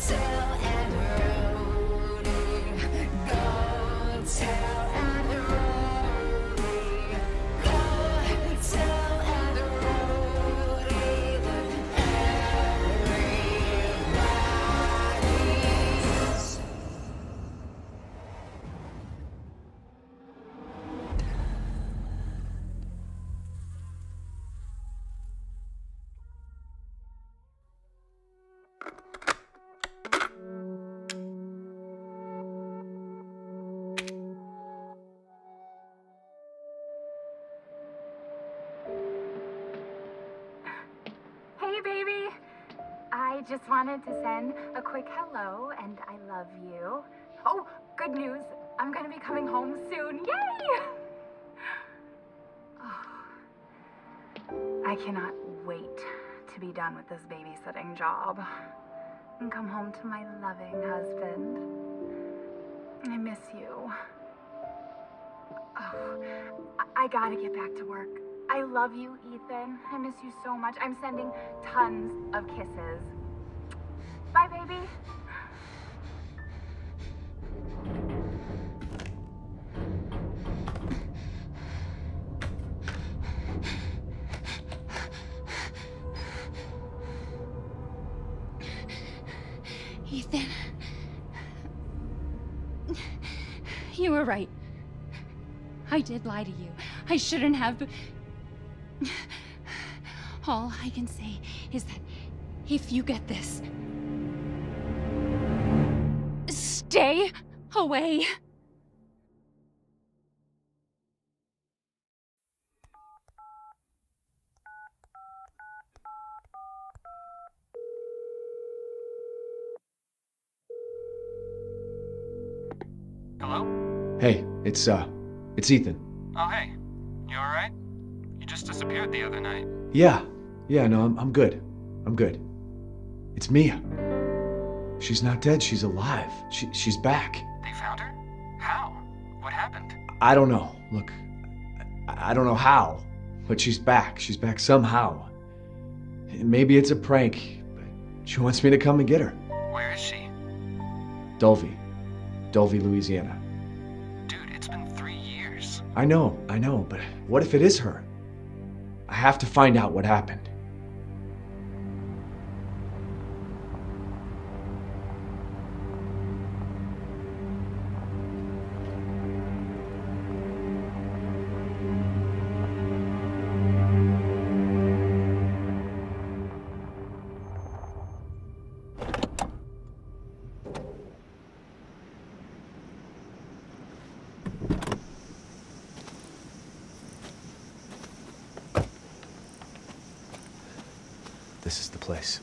I just wanted to send a quick hello and I love you. Oh, good news. I'm gonna be coming home soon. Yay! Oh, I cannot wait to be done with this babysitting job and come home to my loving husband. I miss you. Oh, I gotta get back to work. I love you, Ethan. I miss you so much. I'm sending tons of kisses. Bye, baby. Ethan. You were right. I did lie to you. I shouldn't have. All I can say is that if you get this, stay away. Hello? Hey, it's Ethan. Oh, hey. You alright? You just disappeared the other night. Yeah, no, I'm good. I'm good. It's Mia. She's not dead, she's alive. She's back. They found her? How? What happened? I don't know. Look, I don't know how, but she's back. She's back somehow. Maybe it's a prank, but she wants me to come and get her. Where is she? Dulvey, Louisiana. Dude, it's been 3 years. I know, but what if it is her? I have to find out what happened. This is the place.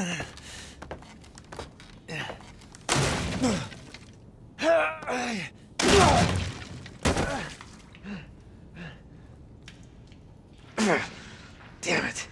Damn it.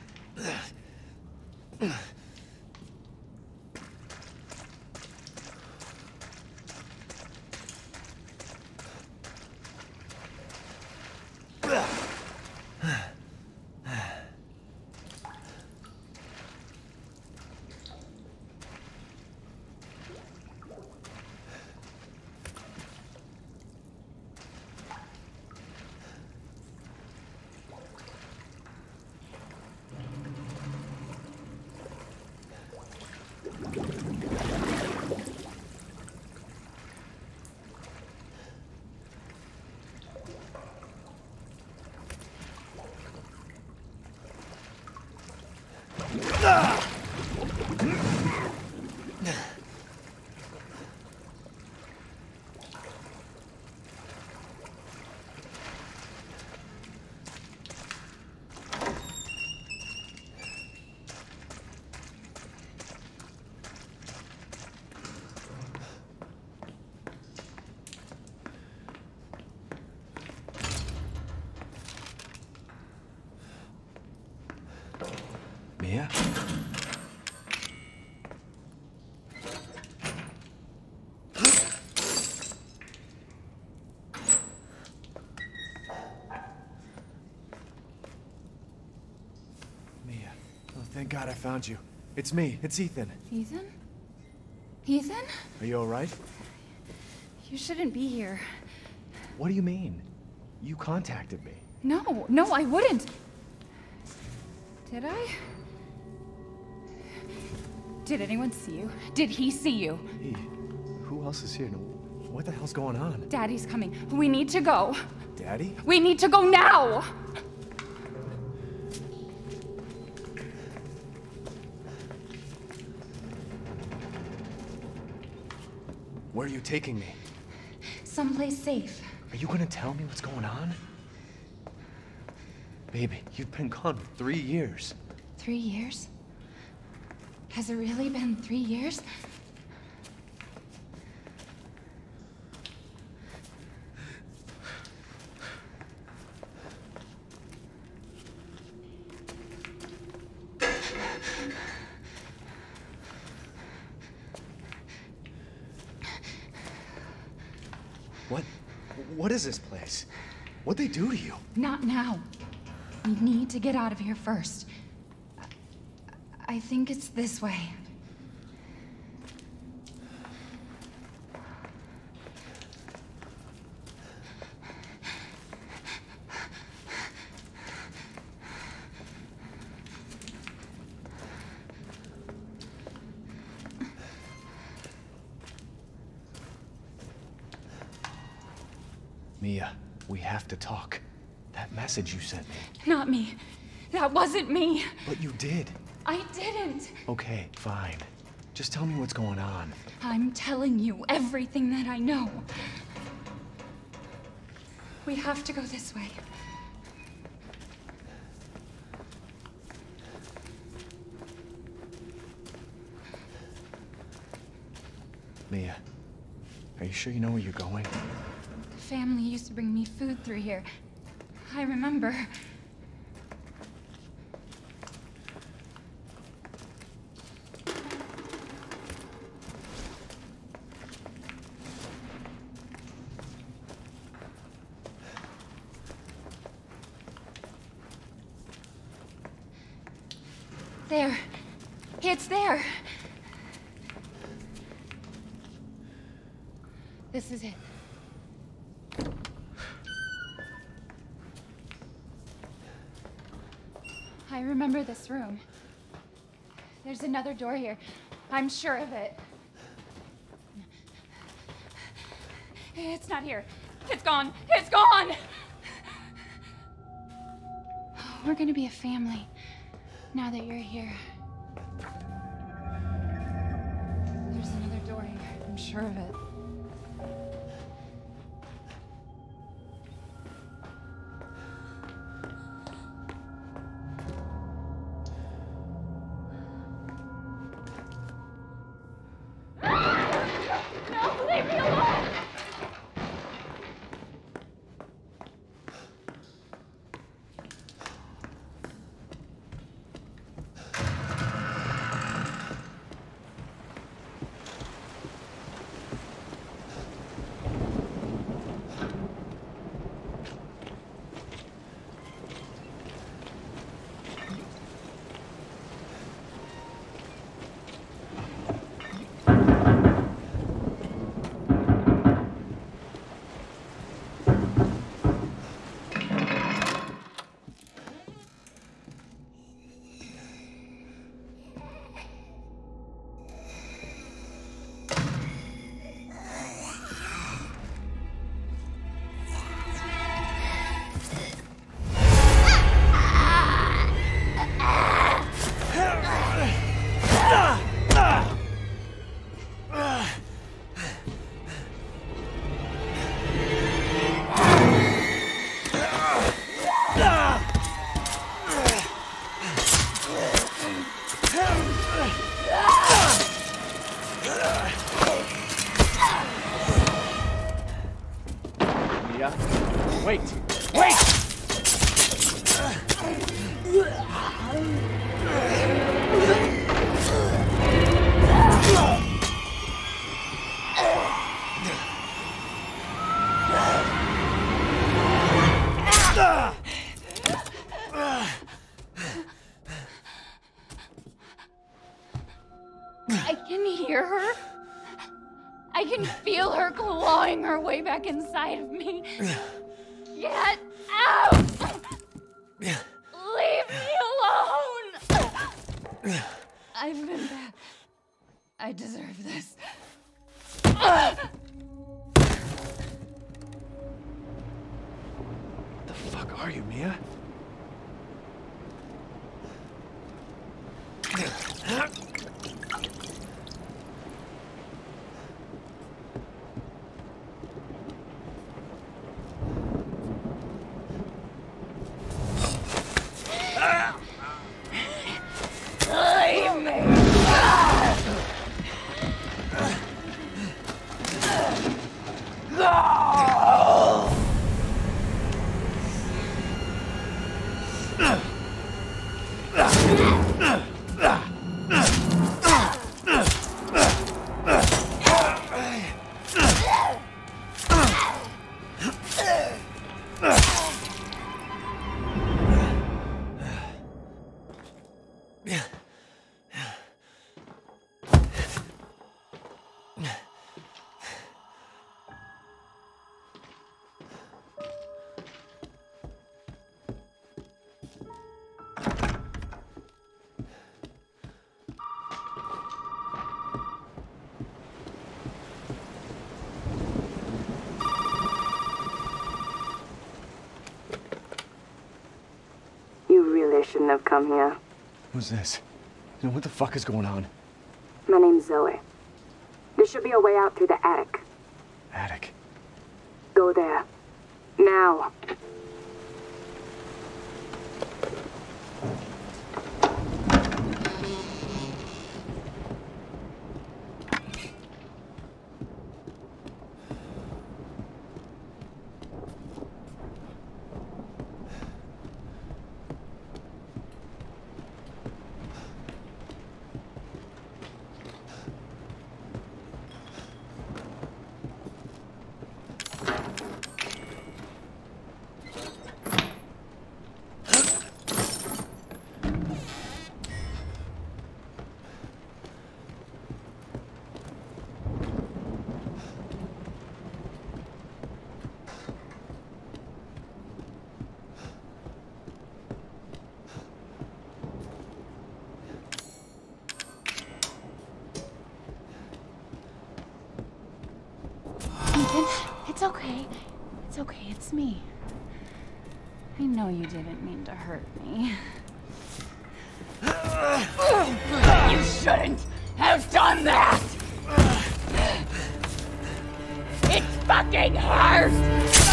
Mia? Mia. Oh, thank God I found you. It's me. It's Ethan. Ethan? Ethan? Are you all right? You shouldn't be here. What do you mean? You contacted me. No, I wouldn't. Did I? Did anyone see you? Did he see you? Hey, who else is here? What the hell's going on? Daddy's coming. We need to go. Daddy? We need to go now! Where are you taking me? Someplace safe. Are you gonna tell me what's going on? Baby, you've been gone for 3 years. 3 years? Has it really been 3 years? What is this place? What'd they do to you? Not now. We need to get out of here first. I think it's this way. Mia, we have to talk. That message you sent me. Not me. That wasn't me. But you did. I didn't. Okay, fine. Just tell me what's going on. I'm telling you everything that I know. We have to go this way. Mia, are you sure you know where you're going? Family used to bring me food through here. I remember. There. It's there. This is it. I remember this room. There's another door here. I'm sure of it. It's not here. It's gone. It's gone! We're gonna be a family now that you're here. There's another door here. I'm sure of it. hear her? I can feel her clawing her way back inside of me. Get out! Leave me alone! I've been bad. I deserve this. What the fuck are you, Mia? Leave me! Shouldn't have come here. Who's this? What the fuck is going on? My name's Zoe. There should be a way out through the attic. Attic. Go there. Now. It's okay. It's okay, it's me. I know you didn't mean to hurt me. You shouldn't have done that! It fucking hurts!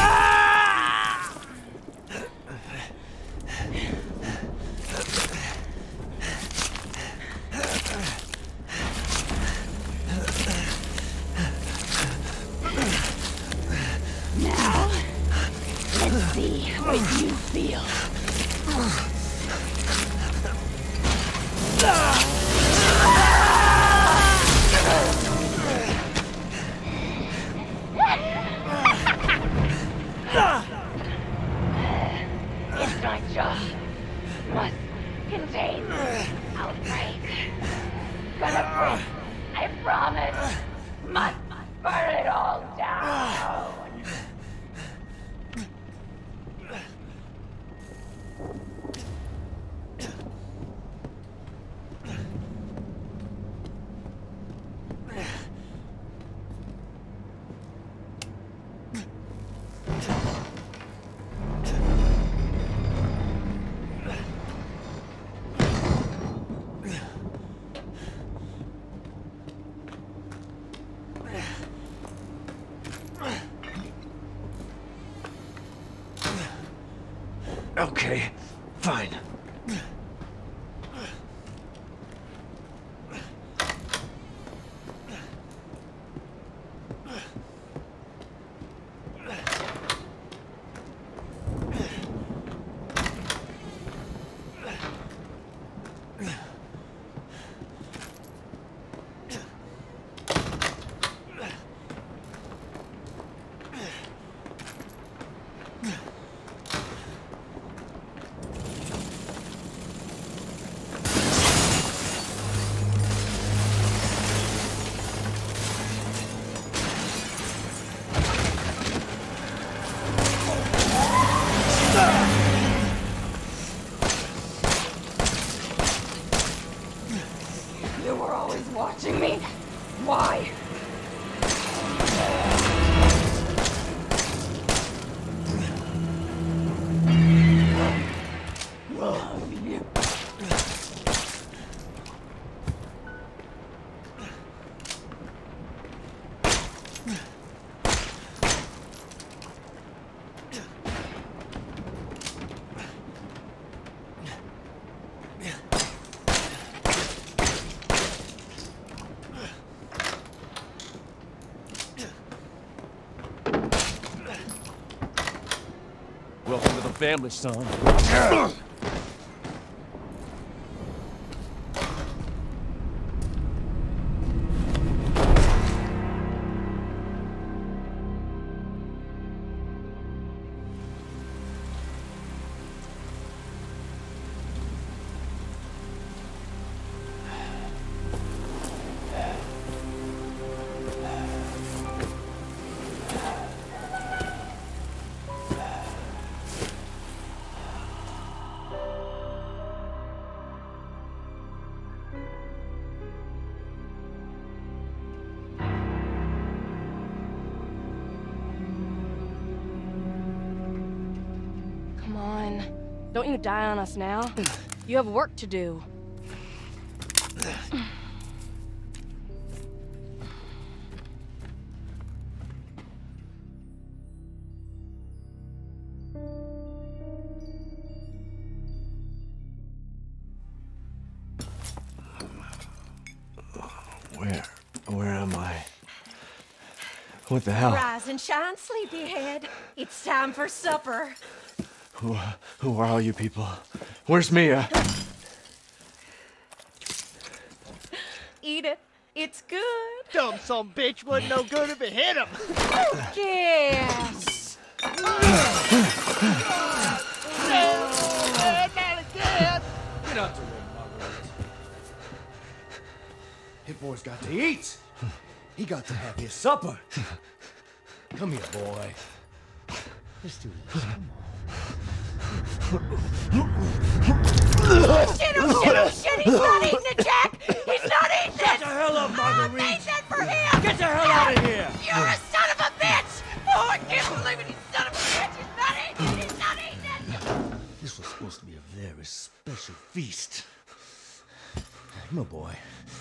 Now, let's see what you feel. It's my job. Must contain outbreak. Gonna break. I promise. Must burn it all down. Okay, fine. watching me? Why? Welcome to the family, son. Come on. Don't you die on us now. You have work to do. Where am I? What the hell? Rise and shine, sleepyhead. It's time for supper. Who are all you people? Where's Mia? Eat it. It's good. Dumb son bitch wasn't no good if it hit him. Yes. Get out the room, Margaret. Hit boy's got to eat. He got to have his supper. Come here, boy. Let's do this. Shit, oh shit, oh shit, he's not eating it, Jack! He's not eating it! Get the hell up, I Marguerite! made that for him! Get the hell out of here! You're a son of a bitch! Oh, I can't believe it, you son of a bitch! He's not eating it! He's not eating it! This was supposed to be a very special feast. Come on, boy.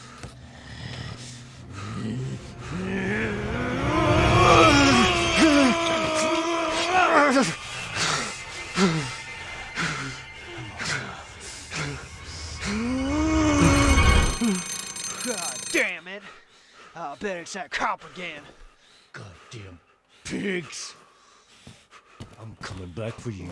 God damn it! I bet it's that cop again. Goddamn pigs! I'm coming back for you.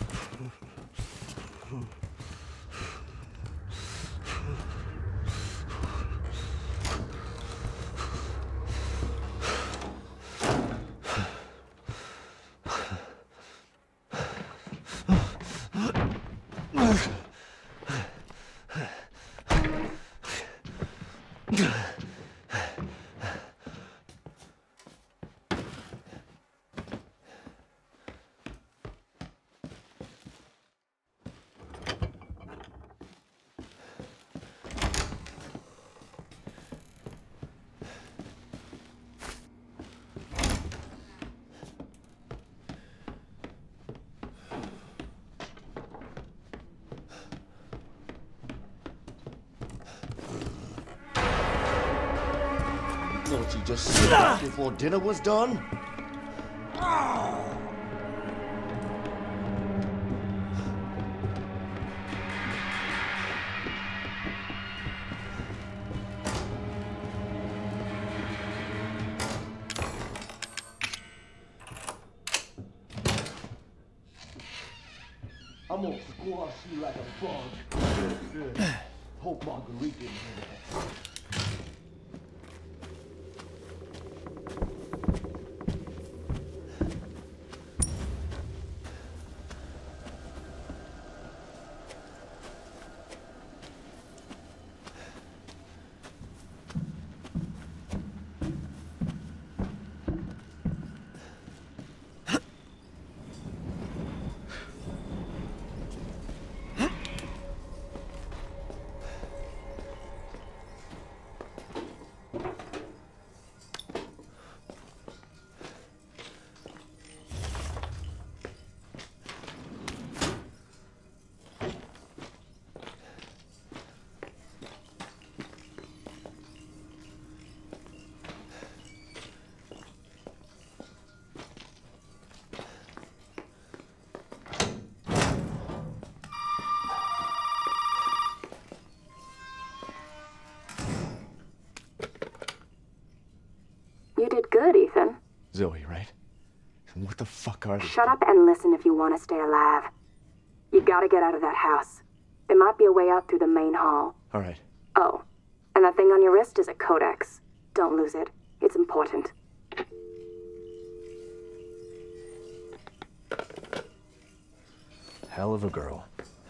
Thought you just sit back before dinner was done? I'm gonna squash you like a bug. Hope Marguerite didn't hear that. Zoe, right? And what the fuck are they? Shut up and listen if you want to stay alive. You gotta get out of that house. There might be a way out through the main hall. All right. Oh, and that thing on your wrist is a codex. Don't lose it. It's important. Hell of a girl.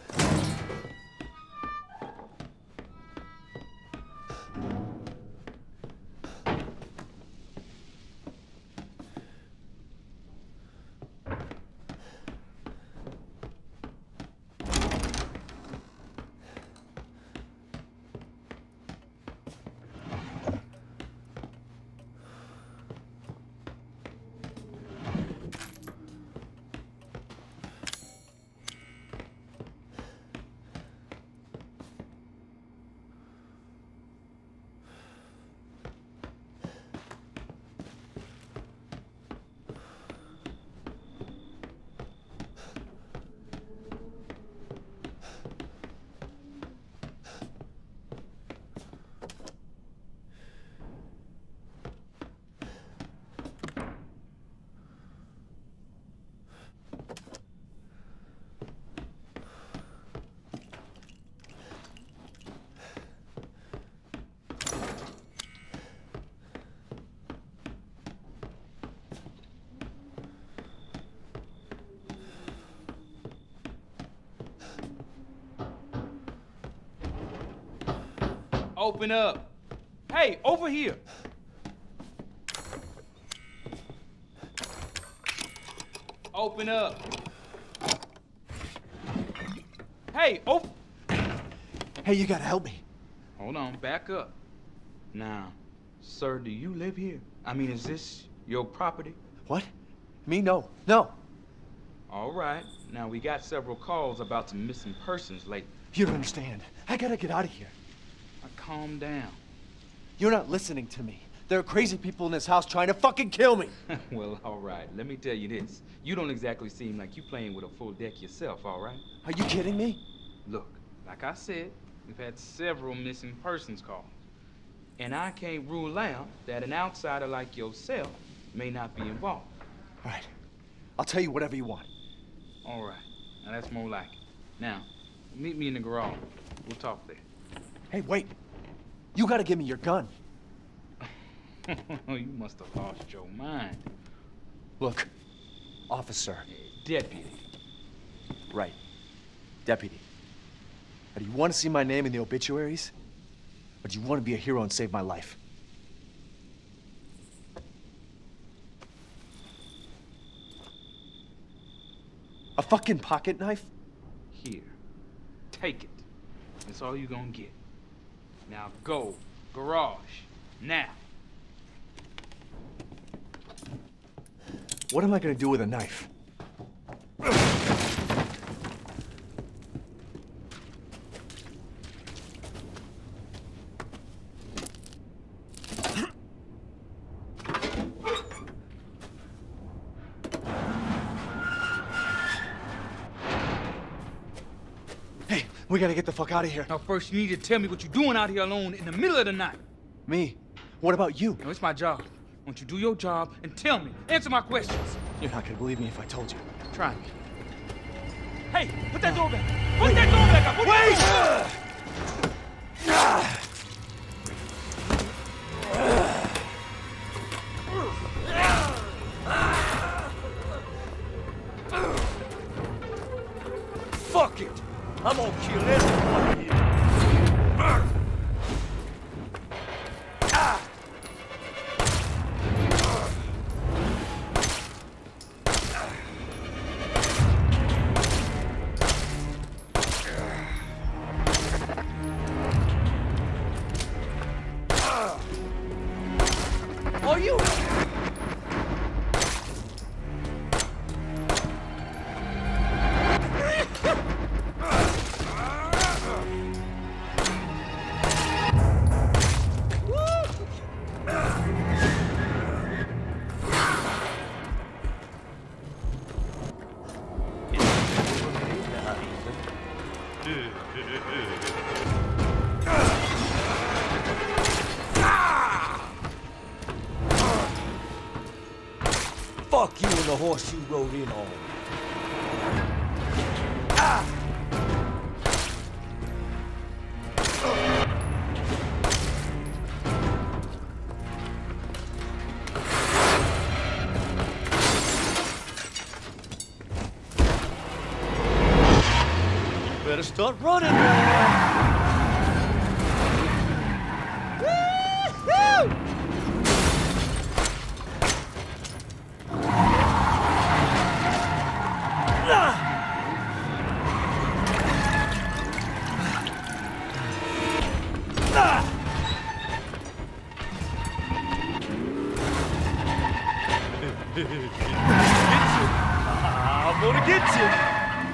Open up. Hey, over here. Open up. Hey, open. Hey, you gotta help me. Hold on, back up. Now, sir, do you live here? I mean, is this your property? What? Me? No. No. All right. Now, we got several calls about some missing persons lately. You don't understand. I gotta get out of here. Now, calm down. You're not listening to me. There are crazy people in this house trying to fucking kill me. Well, all right. Let me tell you this. You don't exactly seem like you playing with a full deck yourself, all right? Are you kidding me? Look, like I said, we've had several missing persons calls. And I can't rule out that an outsider like yourself may not be involved. All right. I'll tell you whatever you want. All right. Now, that's more like it. Now, meet me in the garage. We'll talk there. Hey, wait. You gotta give me your gun. You must have lost your mind. Look, officer. Deputy. Right. Deputy. Now, do you want to see my name in the obituaries? Or do you want to be a hero and save my life? A fucking pocket knife? Here. Take it. That's all you're gonna get. Now go. Garage. Now. What am I gonna do with a knife? Hey, we gotta get the fuck out of here. Now first you need to tell me what you're doing out here alone in the middle of the night. Me? What about you? No, it's my job. Won't you do your job and tell me? Answer my questions. You're not gonna believe me if I told you. Try me. Hey, put that door back. Put that door back up. Wait! Fuck it! I'm gonna kill everyone here. Are you? Fuck you and the horse you rode in on. Ah! Better start running, man. I'm gonna get you.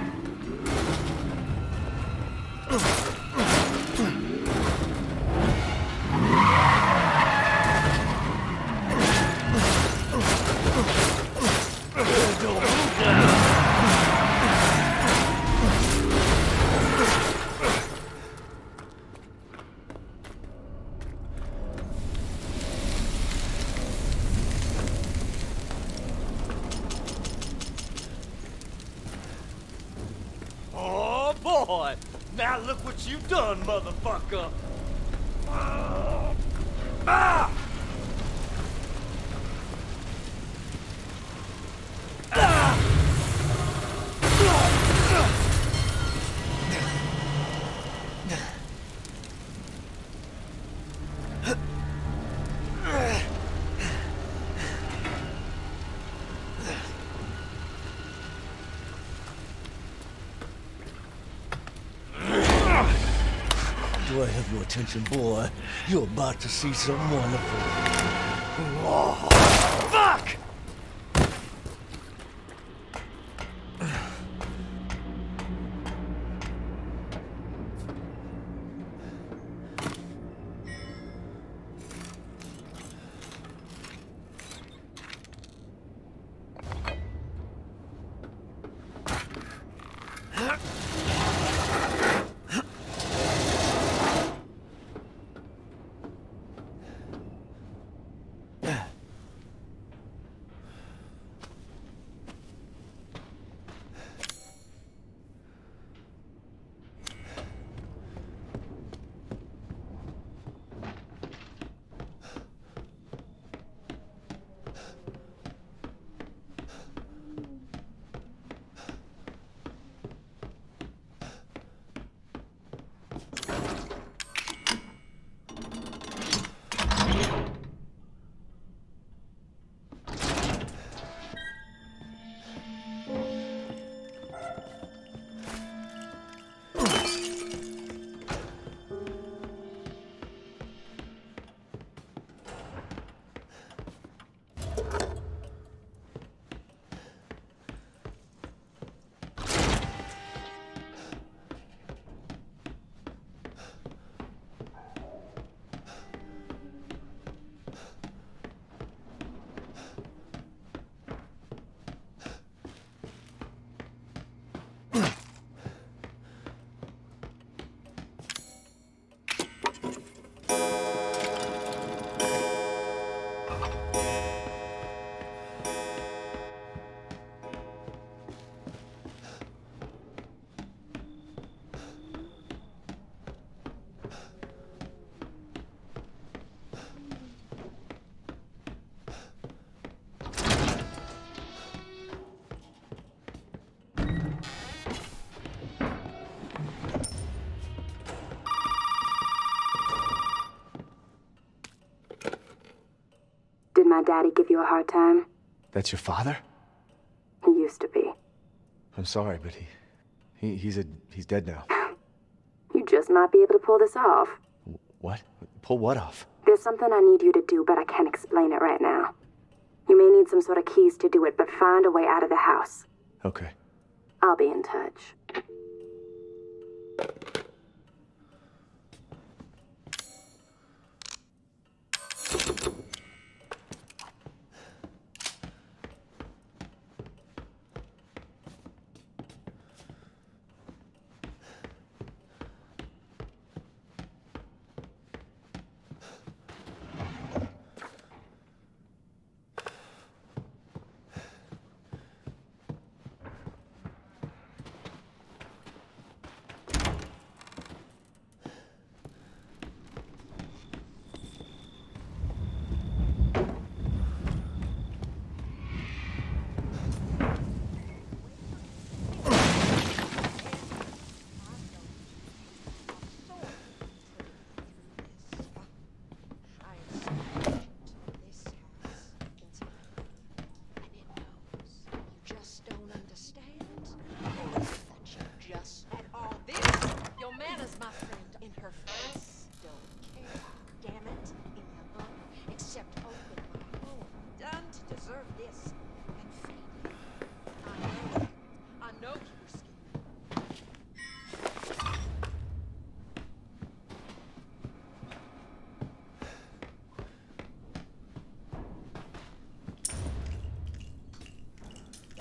Oh boy! Now look what you've done, motherfucker! Ah! Do I have your attention, boy? You're about to see something wonderful. Oh, fuck! Did my daddy give you a hard time? That's your father? He used to be. I'm sorry, but he's dead now. You just might be able to pull this off. What? Pull what off? There's something I need you to do, but I can't explain it right now. You may need some sort of keys to do it, but find a way out of the house. Okay. I'll be in touch.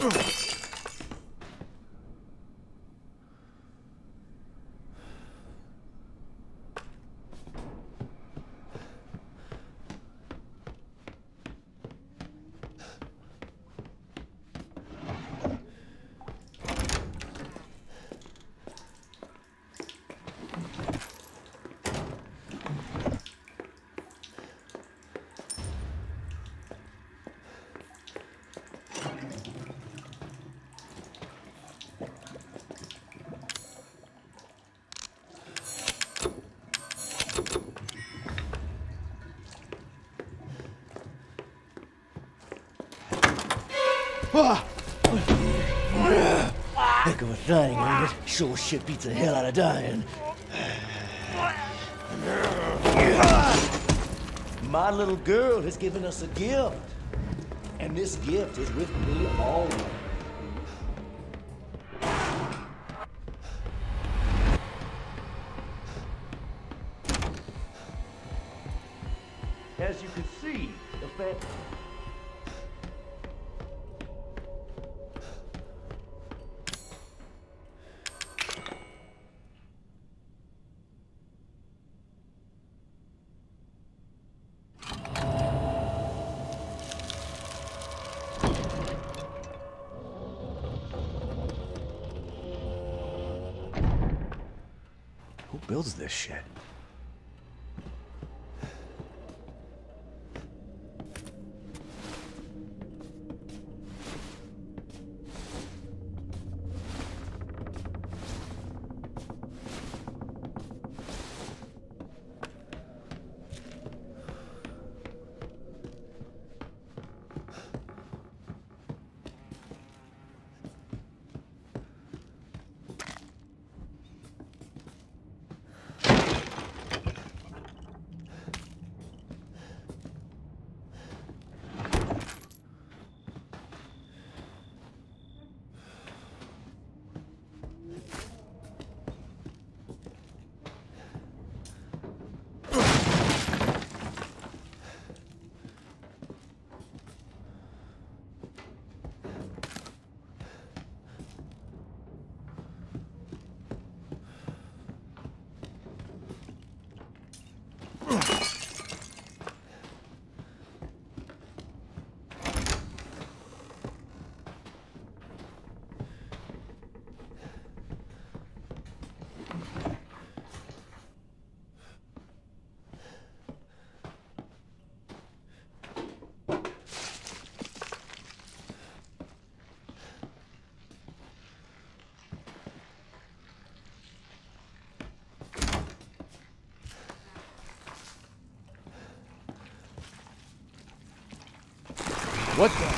Heck of a thing, ain't it? Sure shit beats the hell out of dying. My little girl has given us a gift. And this gift is with me always. As you can see, the fact... Who builds this shit? What the?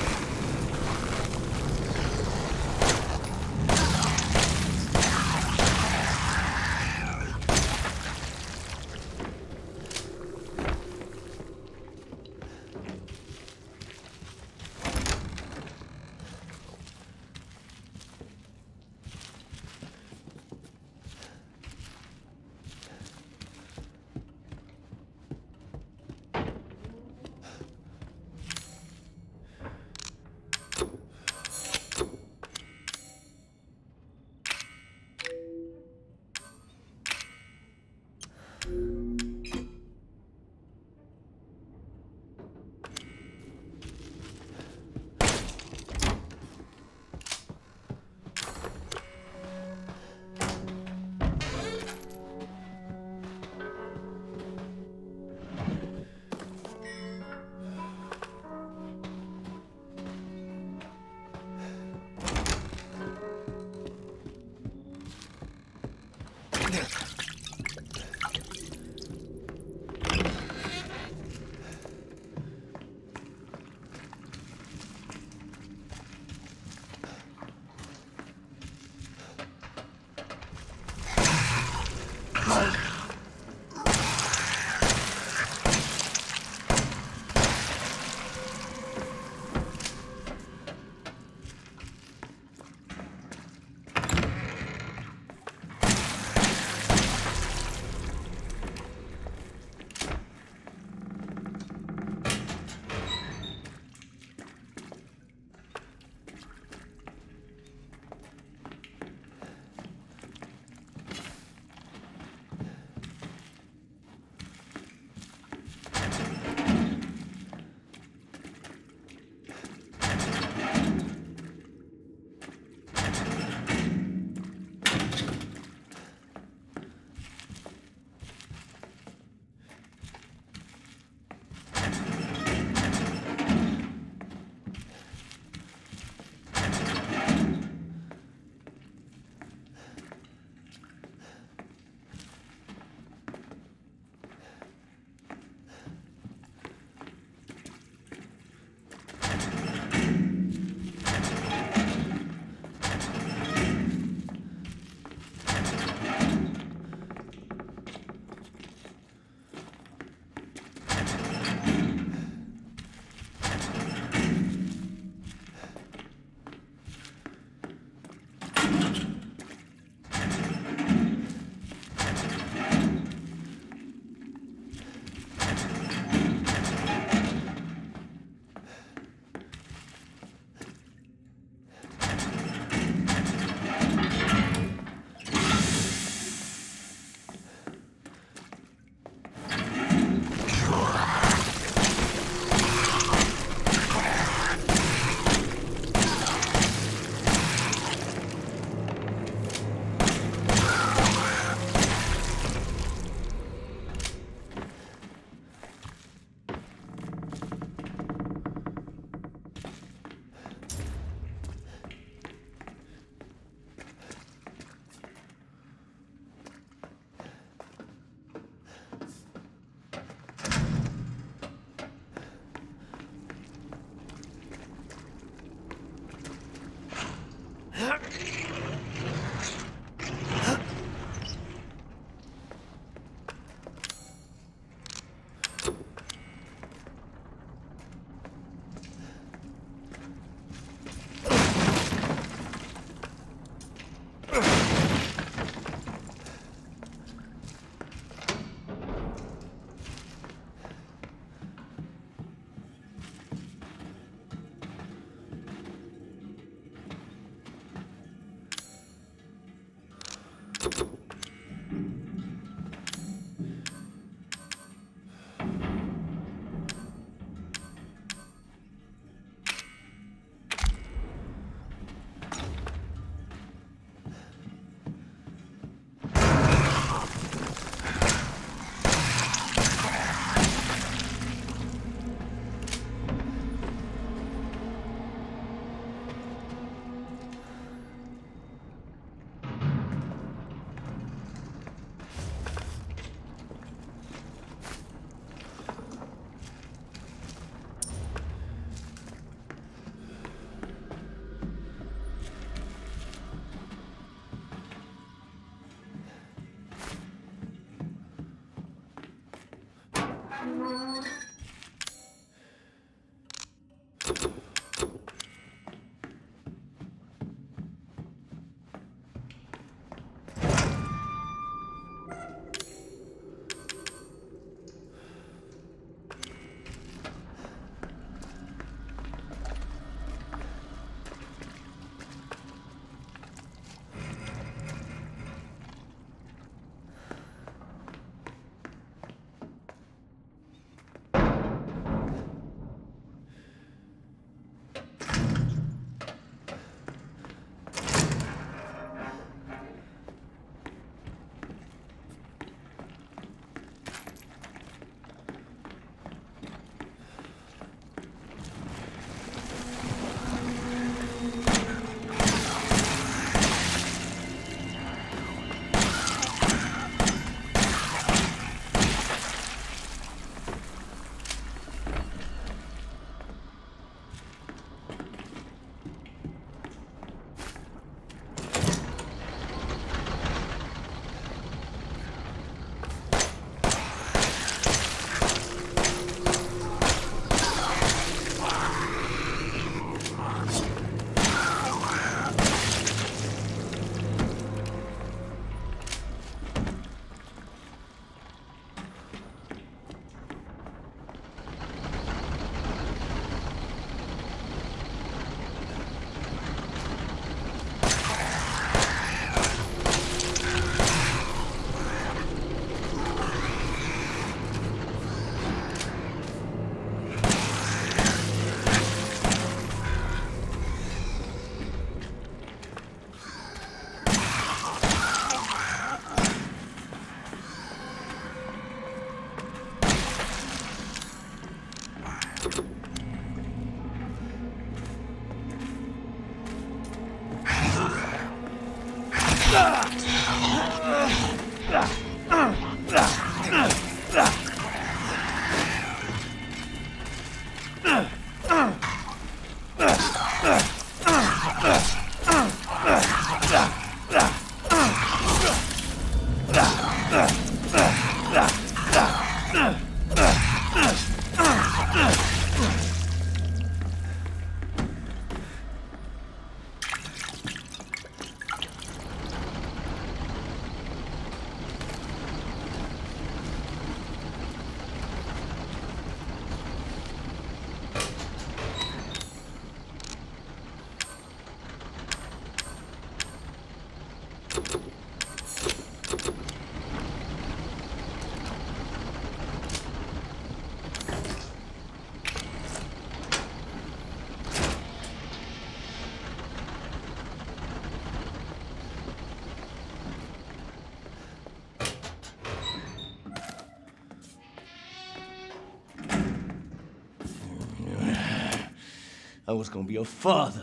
I was gonna be a father.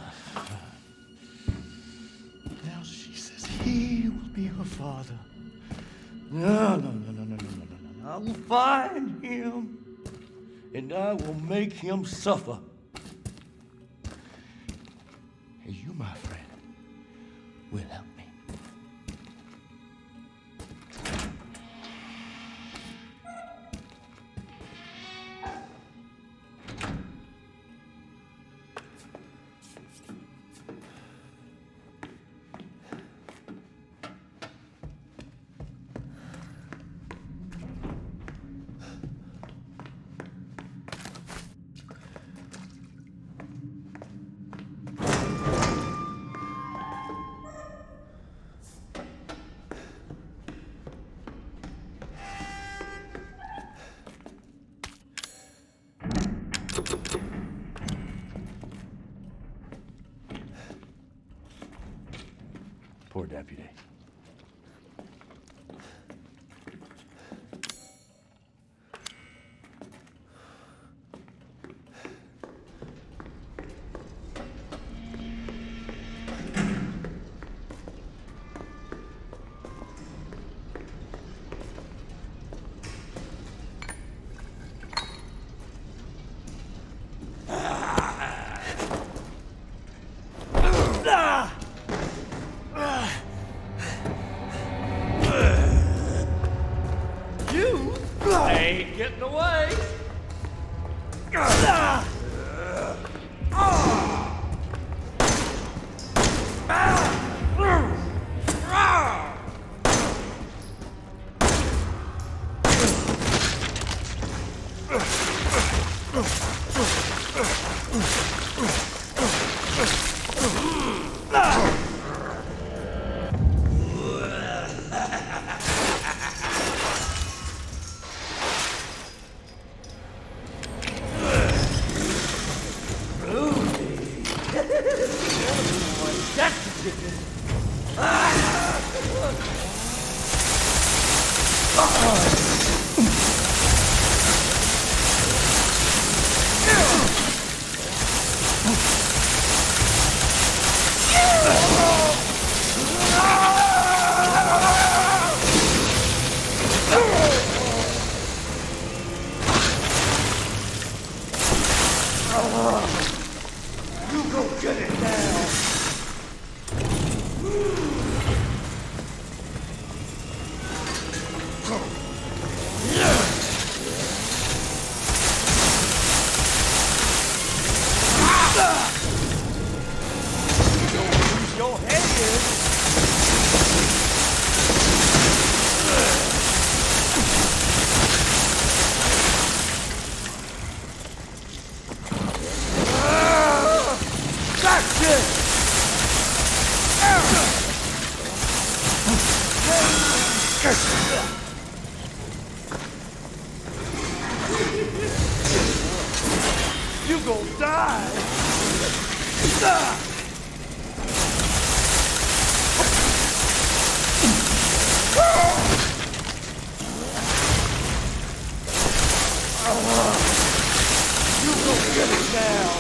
Now she says he will be her father. No. I will find him, and I will make him suffer. And you, my friend, will help me. Poor deputy. Ain't getting away. You go get it now. Your head is. That's it! You gon' die! You gon' get it now!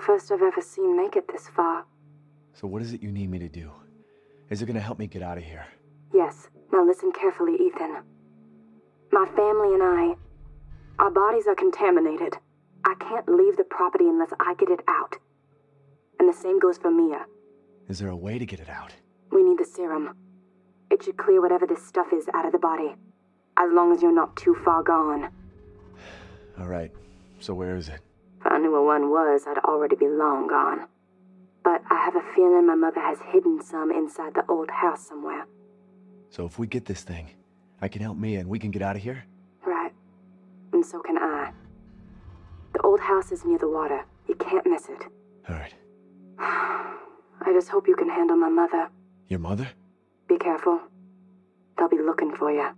first I've ever seen make it this far. So what is it you need me to do? Is it gonna help me get out of here? Yes. Now listen carefully, Ethan. My family and our bodies are contaminated. I can't leave the property unless I get it out. And the same goes for Mia. Is there a way to get it out? We need the serum. It should clear whatever this stuff is out of the body. As long as you're not too far gone. Alright, so where is it? If I knew where one was, I'd already be long gone. But I have a feeling my mother has hidden some inside the old house somewhere. So if we get this thing, I can help Mia and we can get out of here? Right. And so can I. The old house is near the water. You can't miss it. Alright. I just hope you can handle my mother. Your mother? Be careful. They'll be looking for you.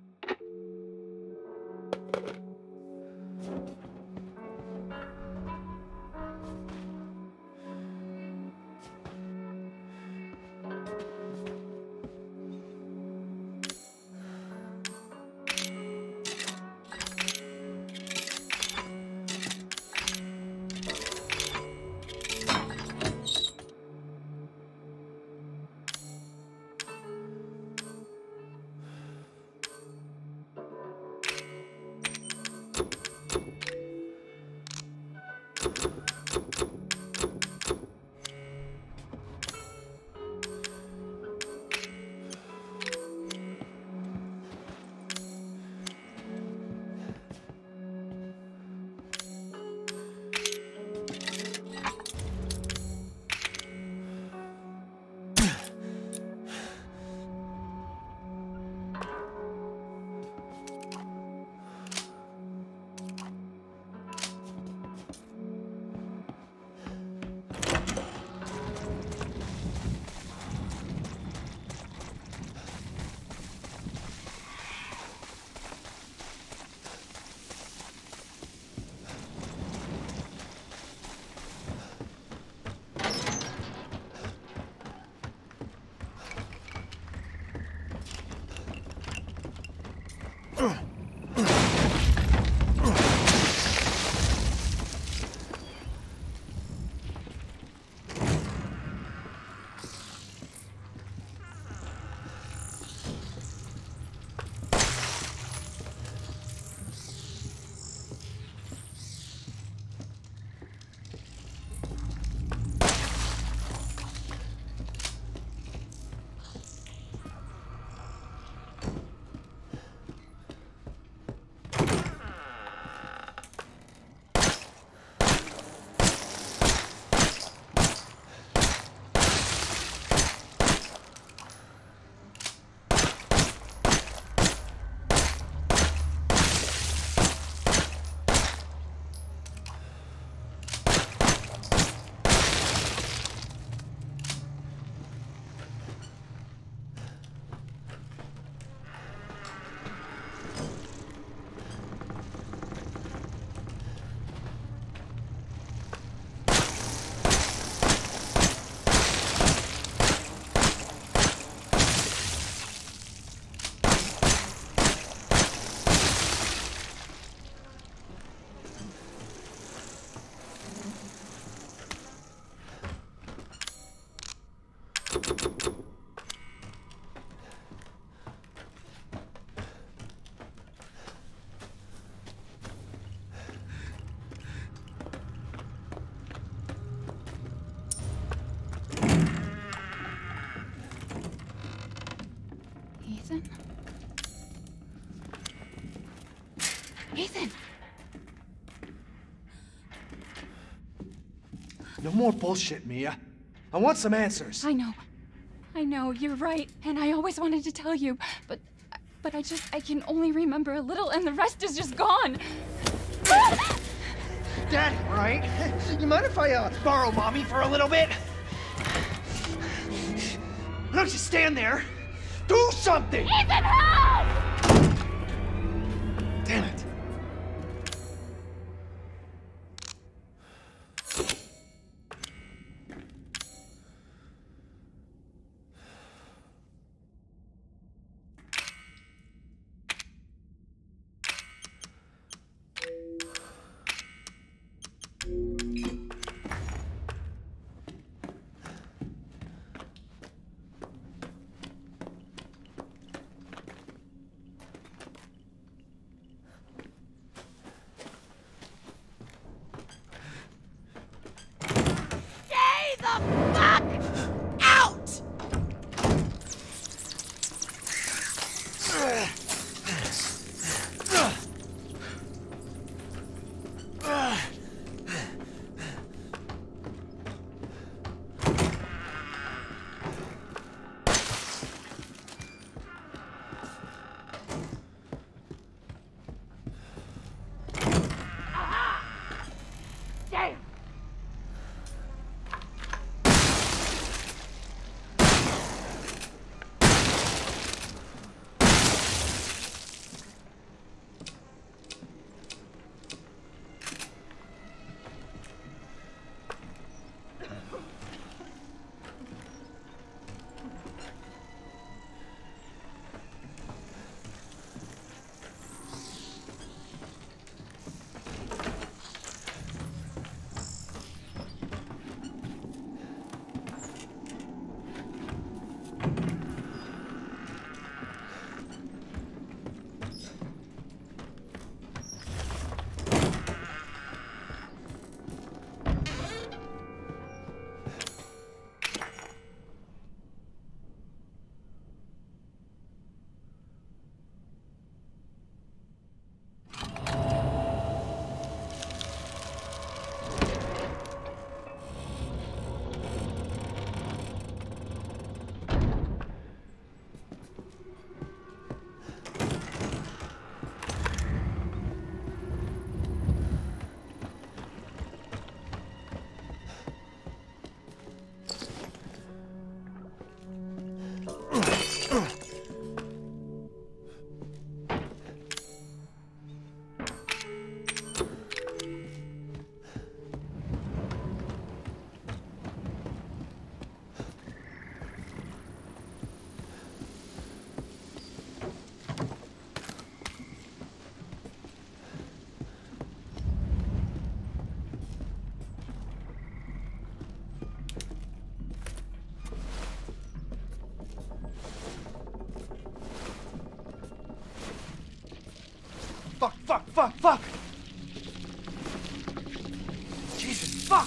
Ethan? Ethan! No more bullshit, Mia. I want some answers. I know, you're right, and I always wanted to tell you, but I can only remember a little, and the rest is just gone. Daddy, right? You mind if I borrow Mommy for a little bit? Why don't you stand there? Do something! Ethan, help! Damn it. Fuck! Jesus, fuck!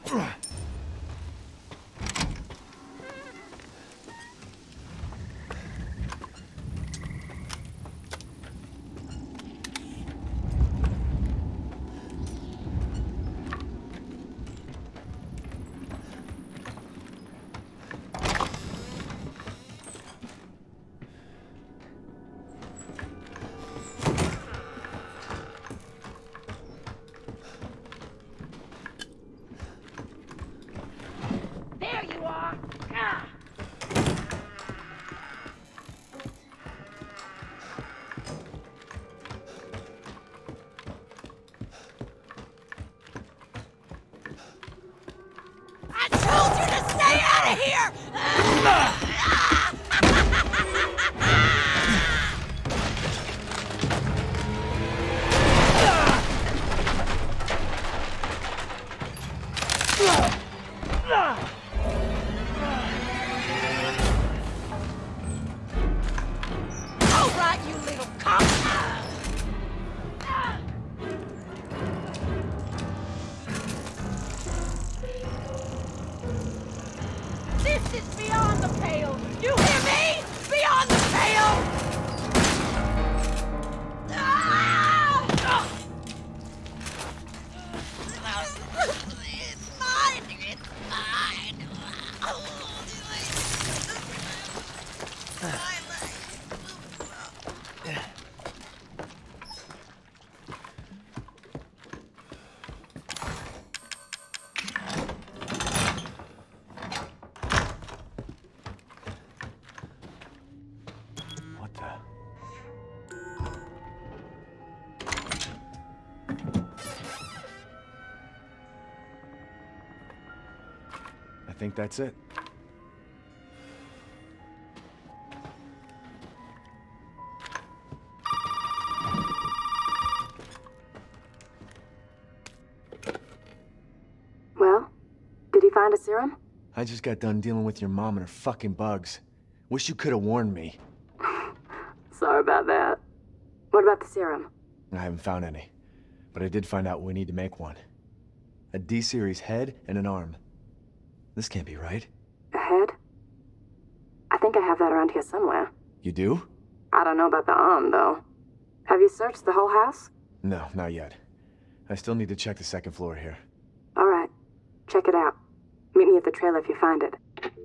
There you are! Ah. I told you to stay out of here! All right, you little cock! This is beyond the pale! You hear me? Beyond the pale! Ah! It's mine! It's mine! What the? I think that's it. Well, did he find a serum? I just got done dealing with your mom and her fucking bugs. Wish you could have warned me. Sorry about that. What about the serum? I haven't found any, but I did find out we need to make one. A D-series head and an arm. This can't be right. A head? I think I have that around here somewhere. You do? I don't know about the arm, though. Have you searched the whole house? No, not yet. I still need to check the second floor here. All right. Check it out. Meet me at the trailer if you find it.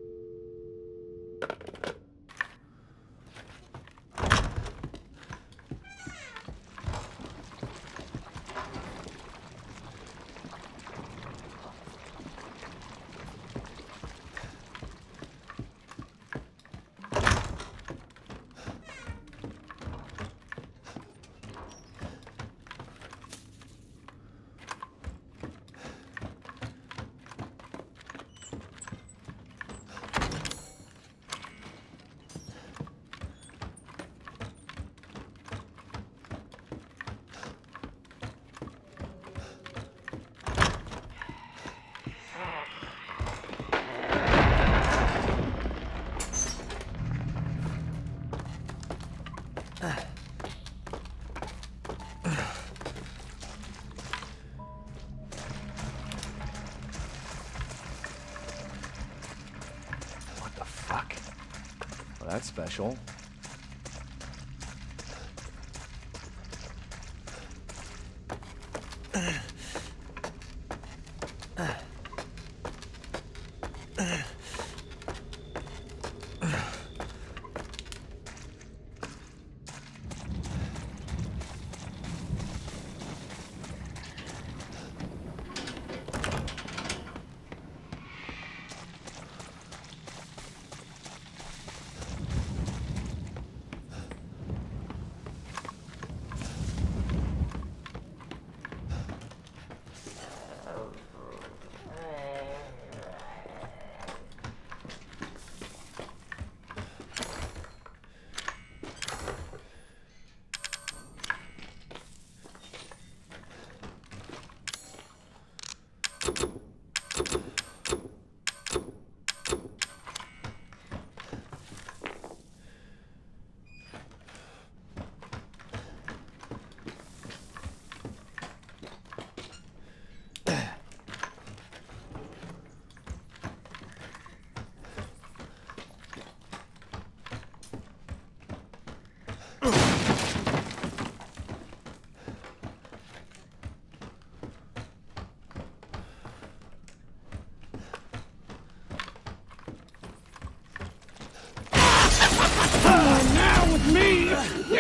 What the fuck? Well, that's special.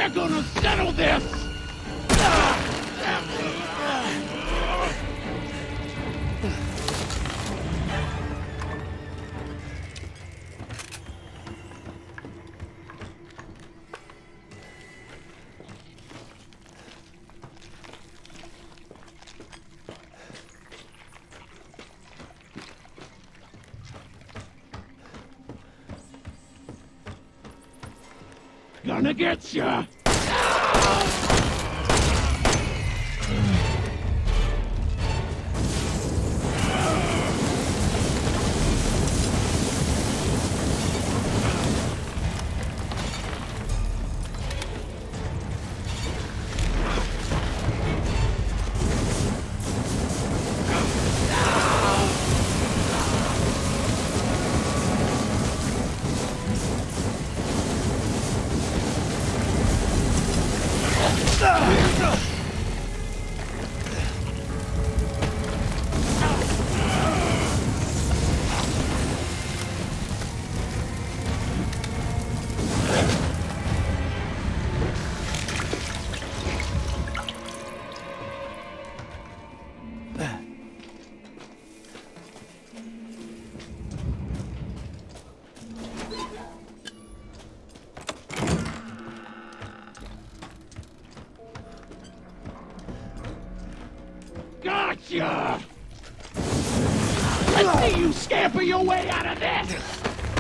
We're gonna settle this! Gonna get ya! Gotcha! Let's see you scamper your way out of this!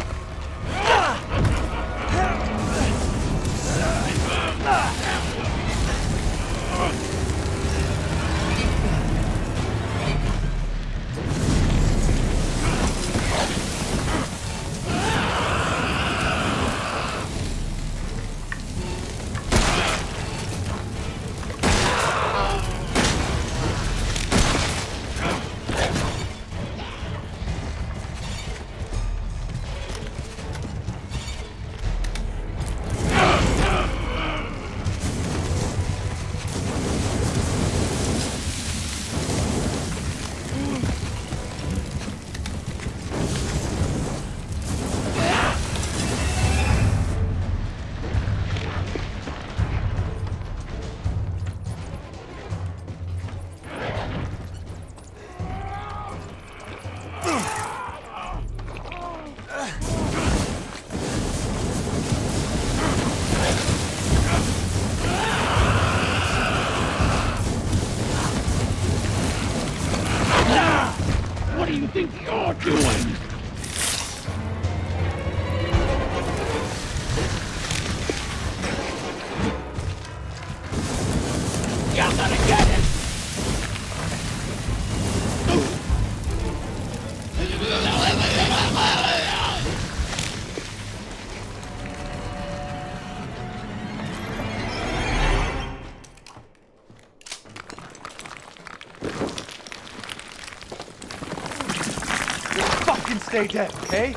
What do you think you're doing? You're gonna get it! Stay dead, okay?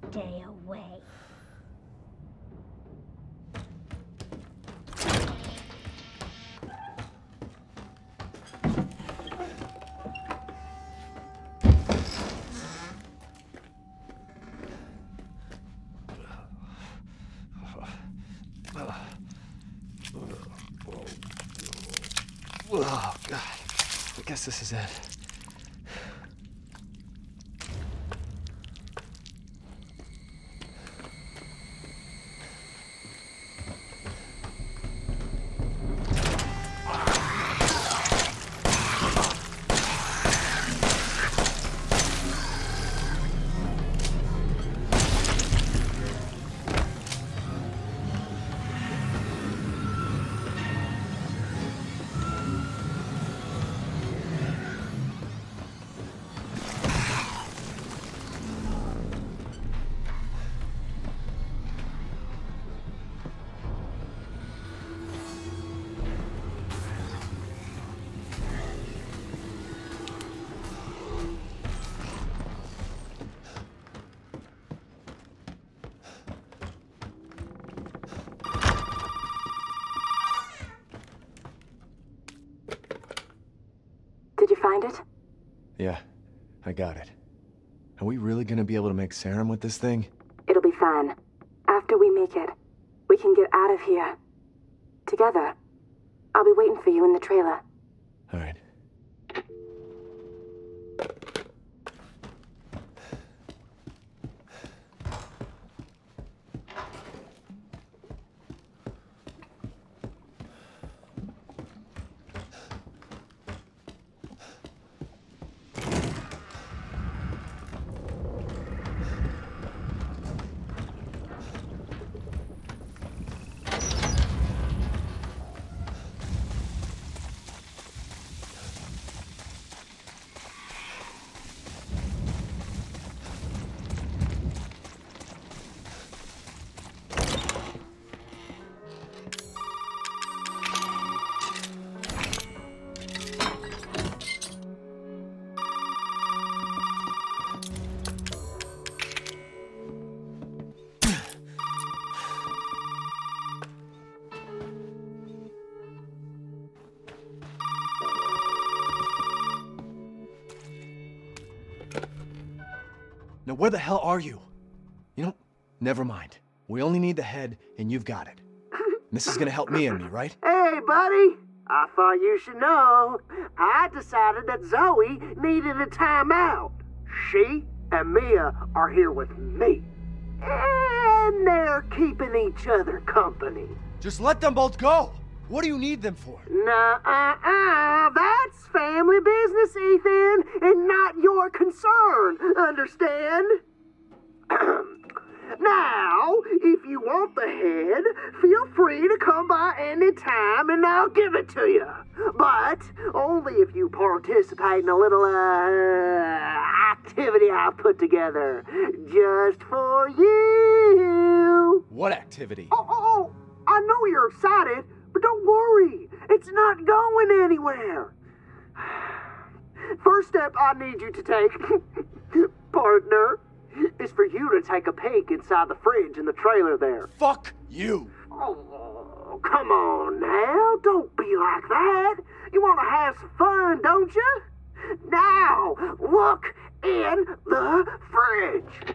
day away. Oh, God. I guess this is it. Did you find it? Yeah, I got it. Are we really gonna be able to make serum with this thing? It'll be fine. After we make it, we can get out of here. Together. I'll be waiting for you in the trailer. All right. Now, where the hell are you? You know, never mind. We only need the head, and you've got it. And this is gonna help me and me, right? Hey, buddy. I thought you should know. I decided that Zoe needed a timeout. She and Mia are here with me. And they're keeping each other company. Just let them both go! What do you need them for? Nuh-uh. That's family business, Ethan, and not your concern. Understand? Now, if you want the head, feel free to come by any time and I'll give it to you. But only if you participate in a little, activity I've put together. Just for you. What activity? Oh, I know you're excited, but don't worry. It's not going anywhere. First step I need you to take, partner, is for you to take a peek inside the fridge in the trailer there. Fuck you! Oh, come on now. Don't be like that. You want to have some fun, don't you? Now, look in the fridge.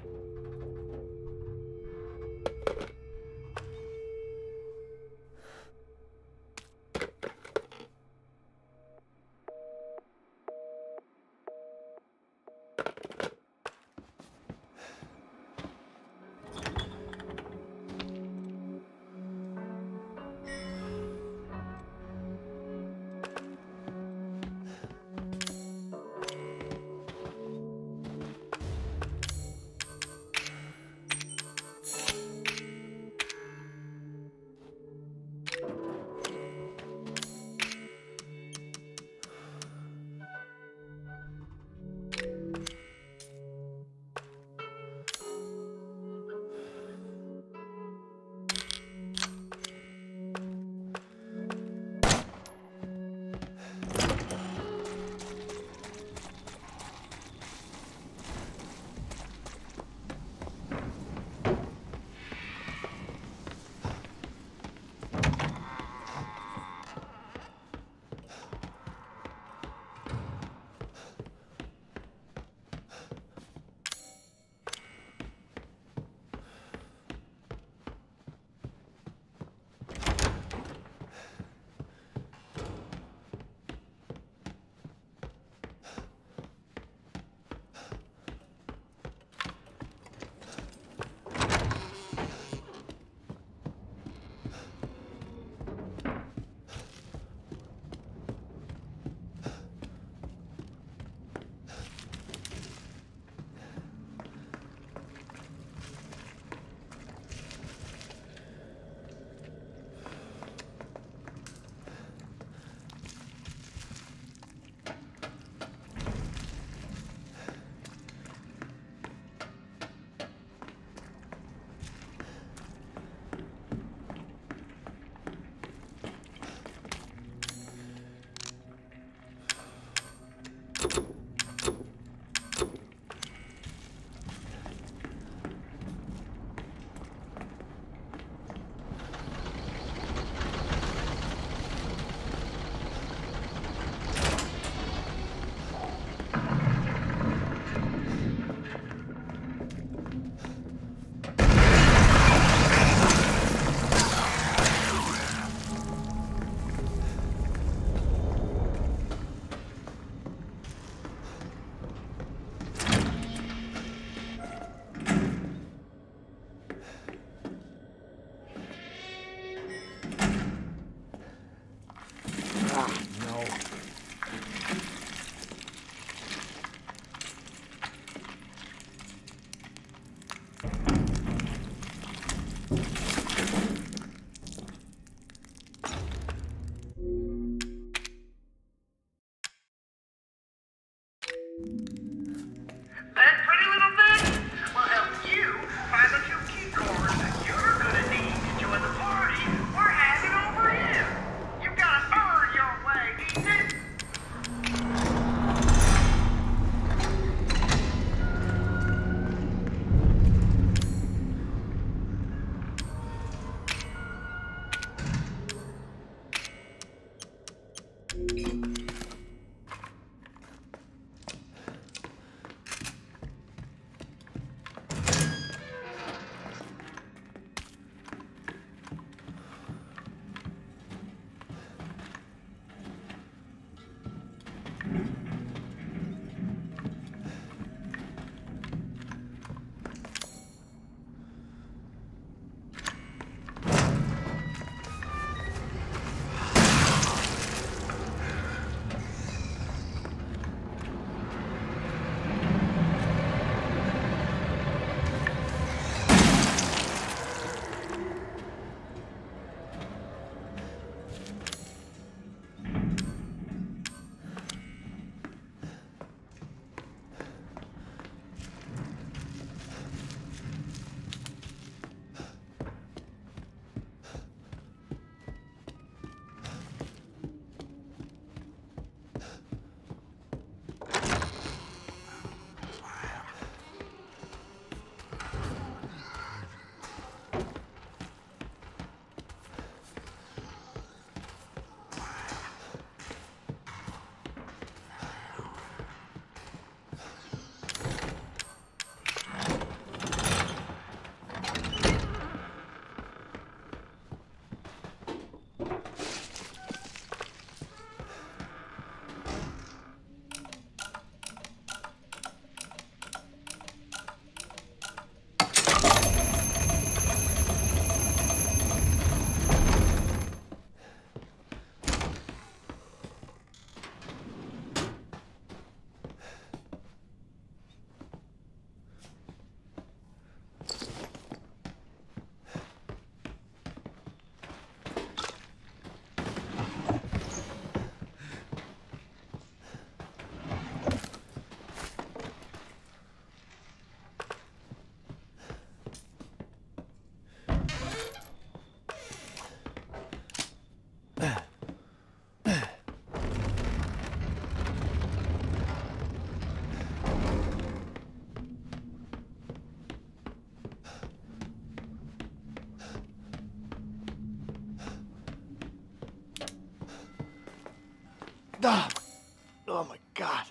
Oh my God.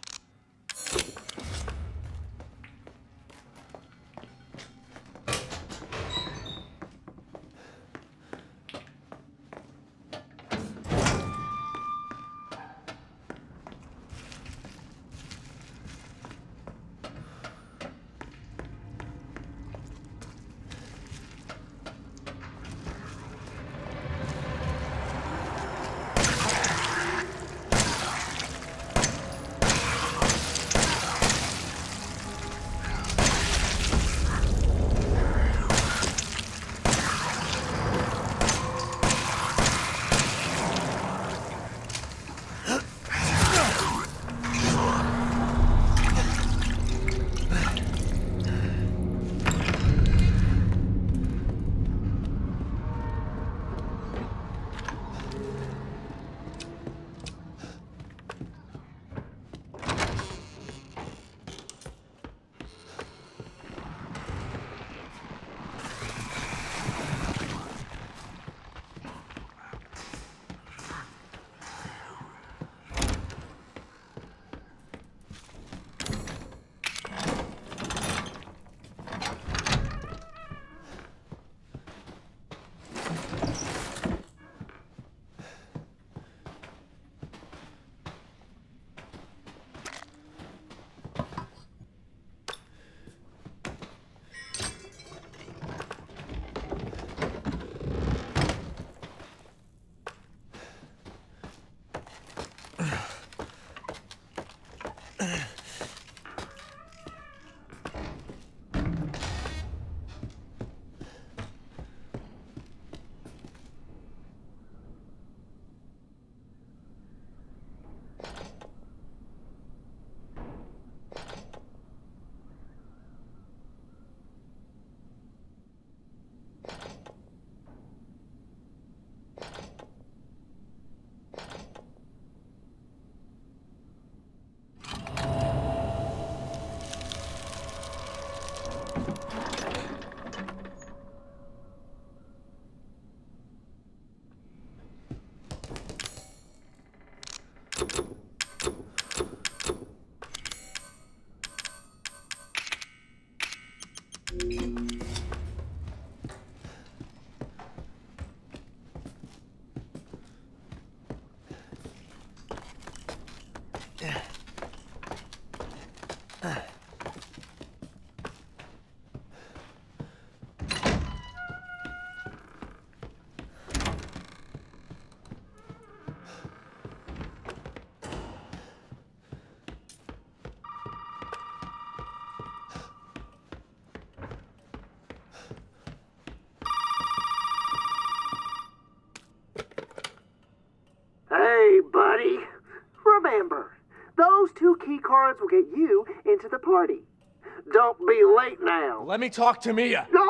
Hey, buddy. Remember, those 2 key cards will get you into the party. Don't be late now. Let me talk to Mia. No!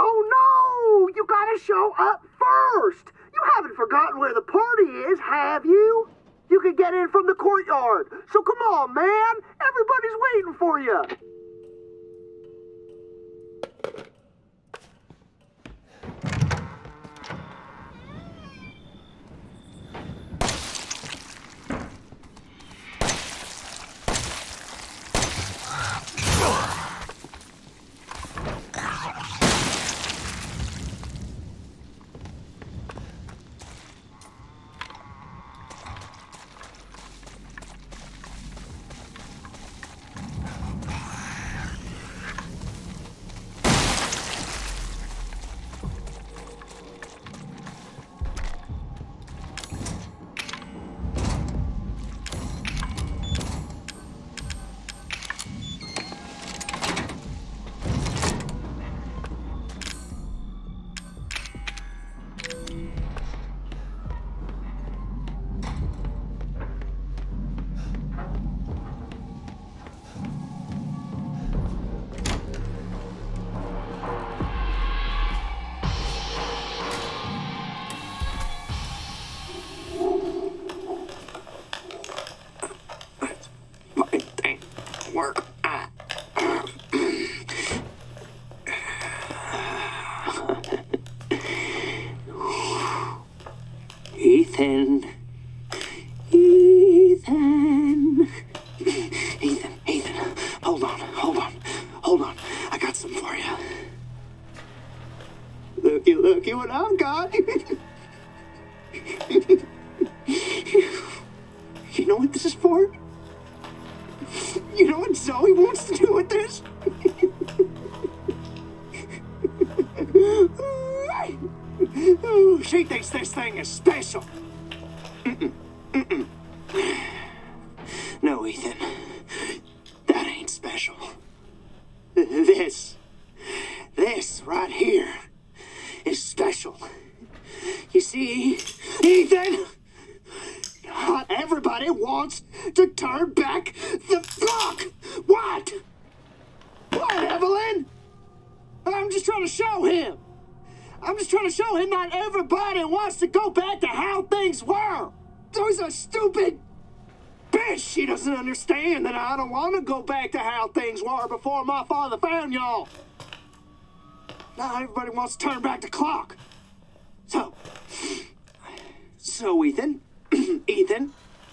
You gotta show up first. You haven't forgotten where the party is, have you? You can get in from the courtyard. So come on, man. Everybody's waiting for you. Ethan. Hold on. I got something for you. Looky what I've got. You know what this is for? You know what Zoe wants to do with this? She thinks this thing is special. No, Ethan. That ain't special. This right here is special. You see, Ethan? Not everybody wants to turn back the clock. What? What, Evelyn? I'm just trying to show him. Not everybody wants to go back to how things were. There's a stupid bitch. She doesn't understand that I don't want to go back to how things were before my father found y'all. Not everybody wants to turn back the clock. So Ethan, Ethan,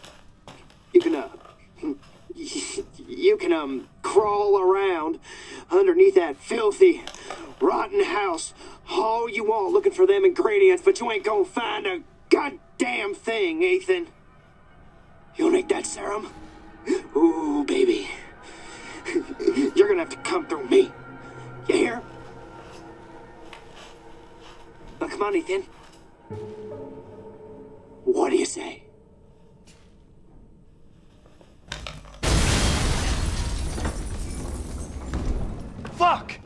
you can crawl around underneath that filthy, rotten house all you want looking for them ingredients, but you ain't gonna find a goddamn thing, Ethan. You'll make that serum? Ooh, baby. You're gonna have to come through me. You hear? Now come on, Ethan. What do you say? Fuck!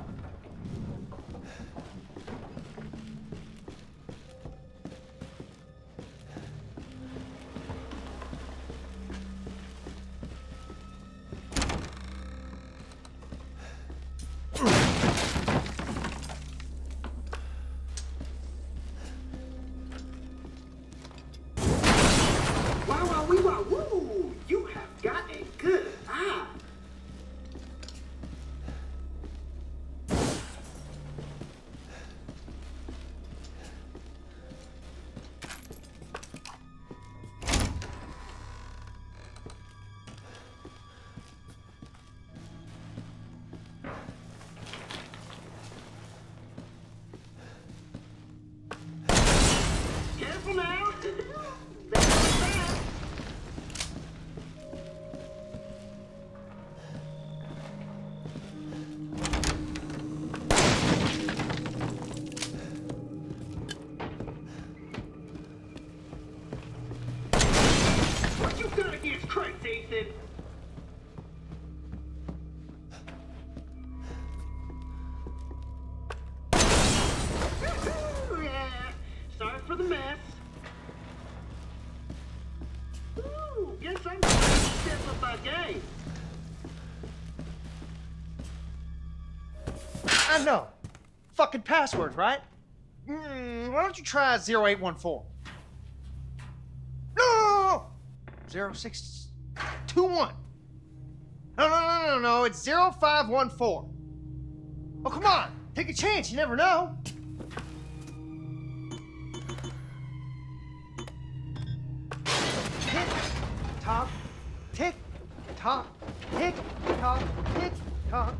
Woo! You have got a good eye. Careful now. What you got against crates, Ethan? Yeah. Sorry for the mess. Ooh, guess I'm gonna step up my game. I know. Fucking password, right? Why don't you try 0814? No! 0621. No, it's 0514. Oh, come on. Take a chance. You never know. Tick, tock, tick, tock, tick, tock, tick, tock.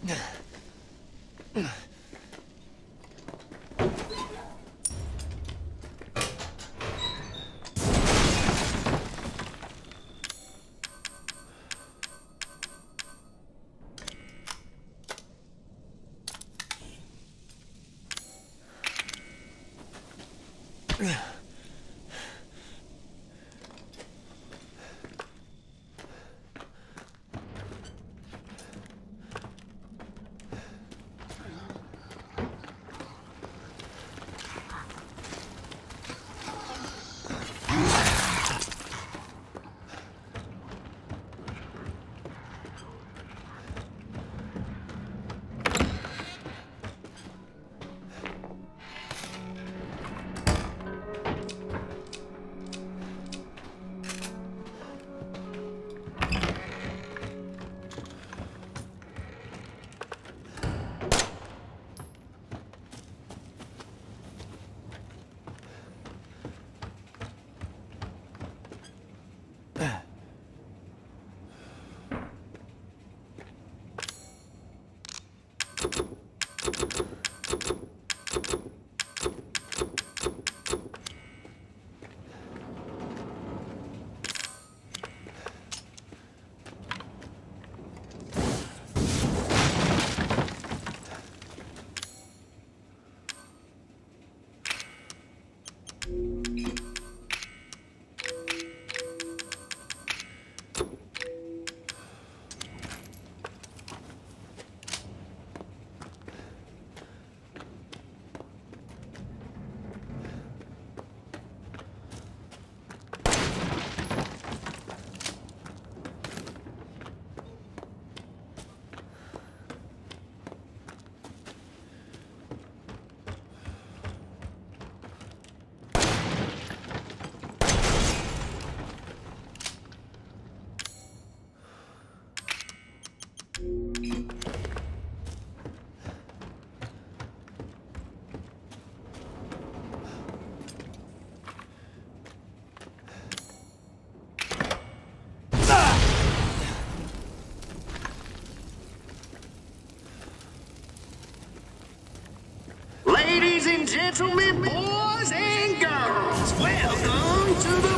Ladies and gentlemen, boys and girls, welcome to the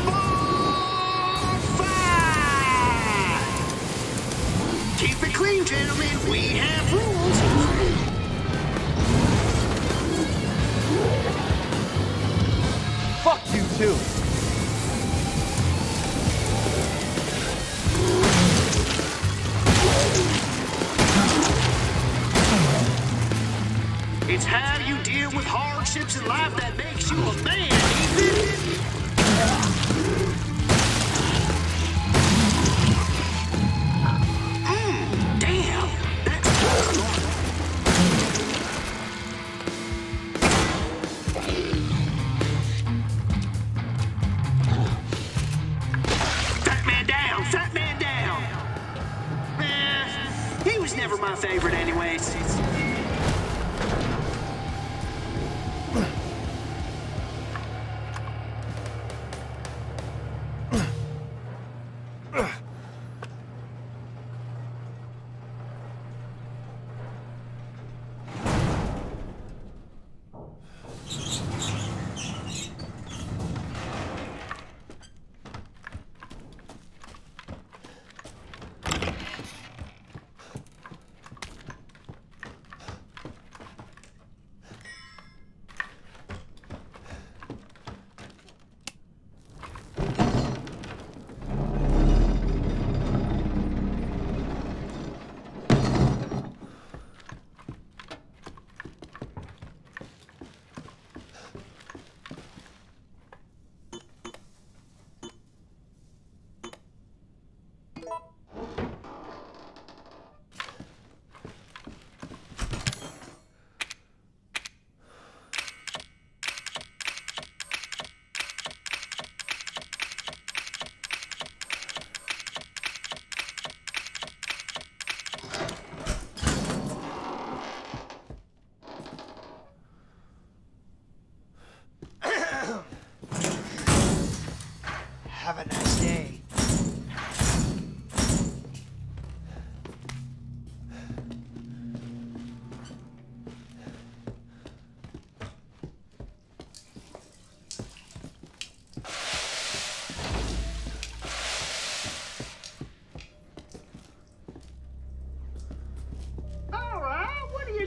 bar fight! Keep it clean, gentlemen, we have rules. Fuck you too. It's how you deal with hardships in life that makes you a man, Ethan. Damn, that's Fat man down, fat man down. He was never my favorite anyways.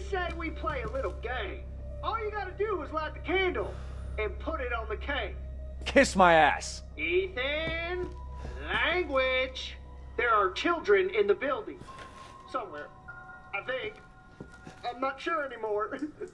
say we play a little game? All you gotta do is light the candle and put it on the cake. Kiss my ass. Ethan, language. There are children in the building. Somewhere. I think. I'm not sure anymore.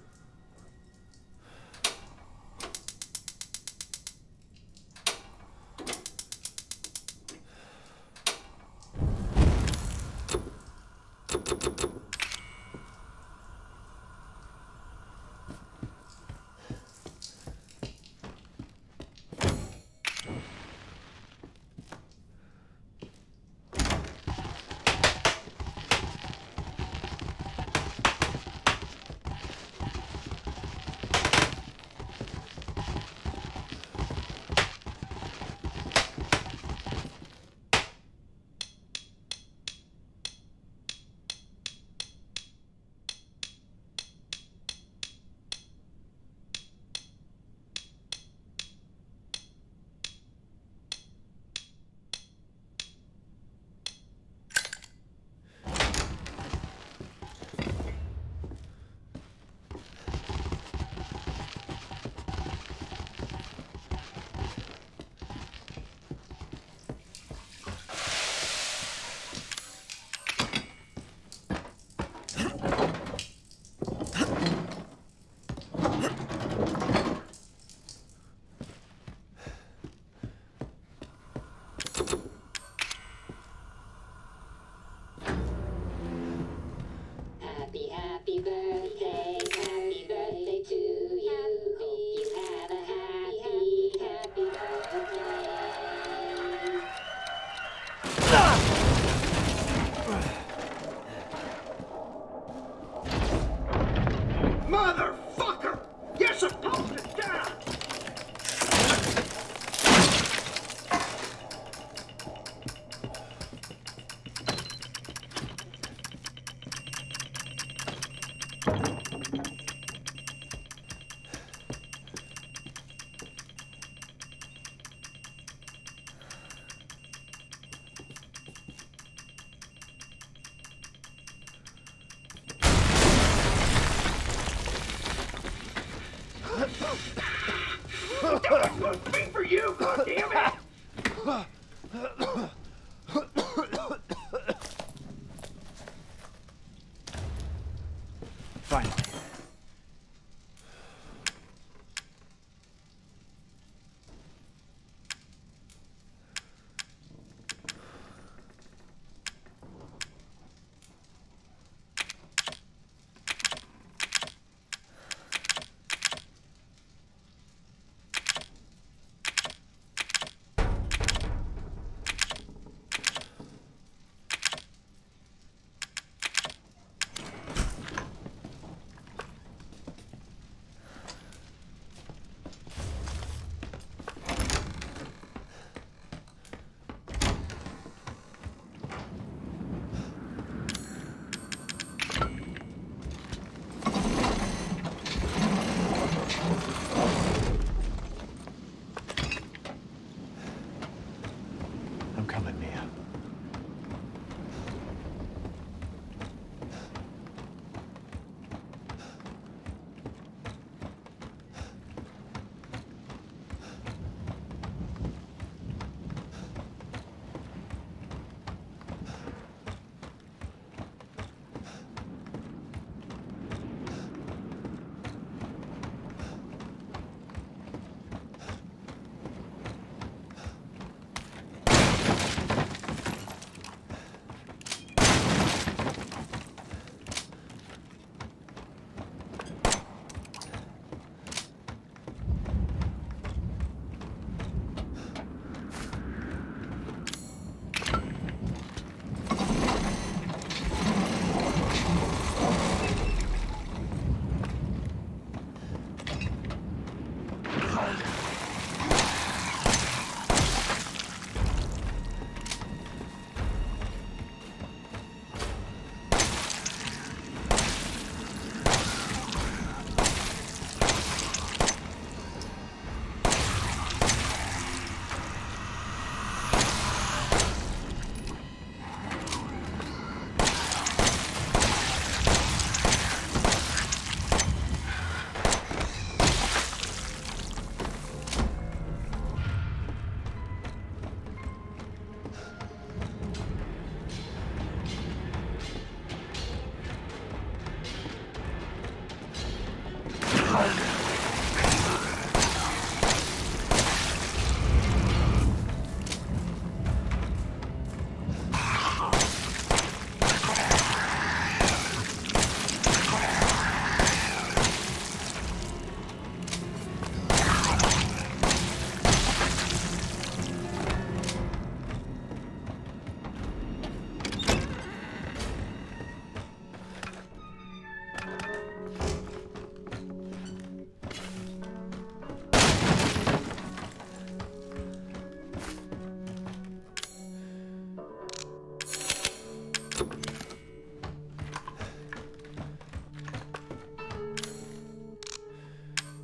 Happy birthday to you. Hope you have a happy birthday. Motherfucker! You're supposed to die! That was supposed to be for you, goddammit! Fine.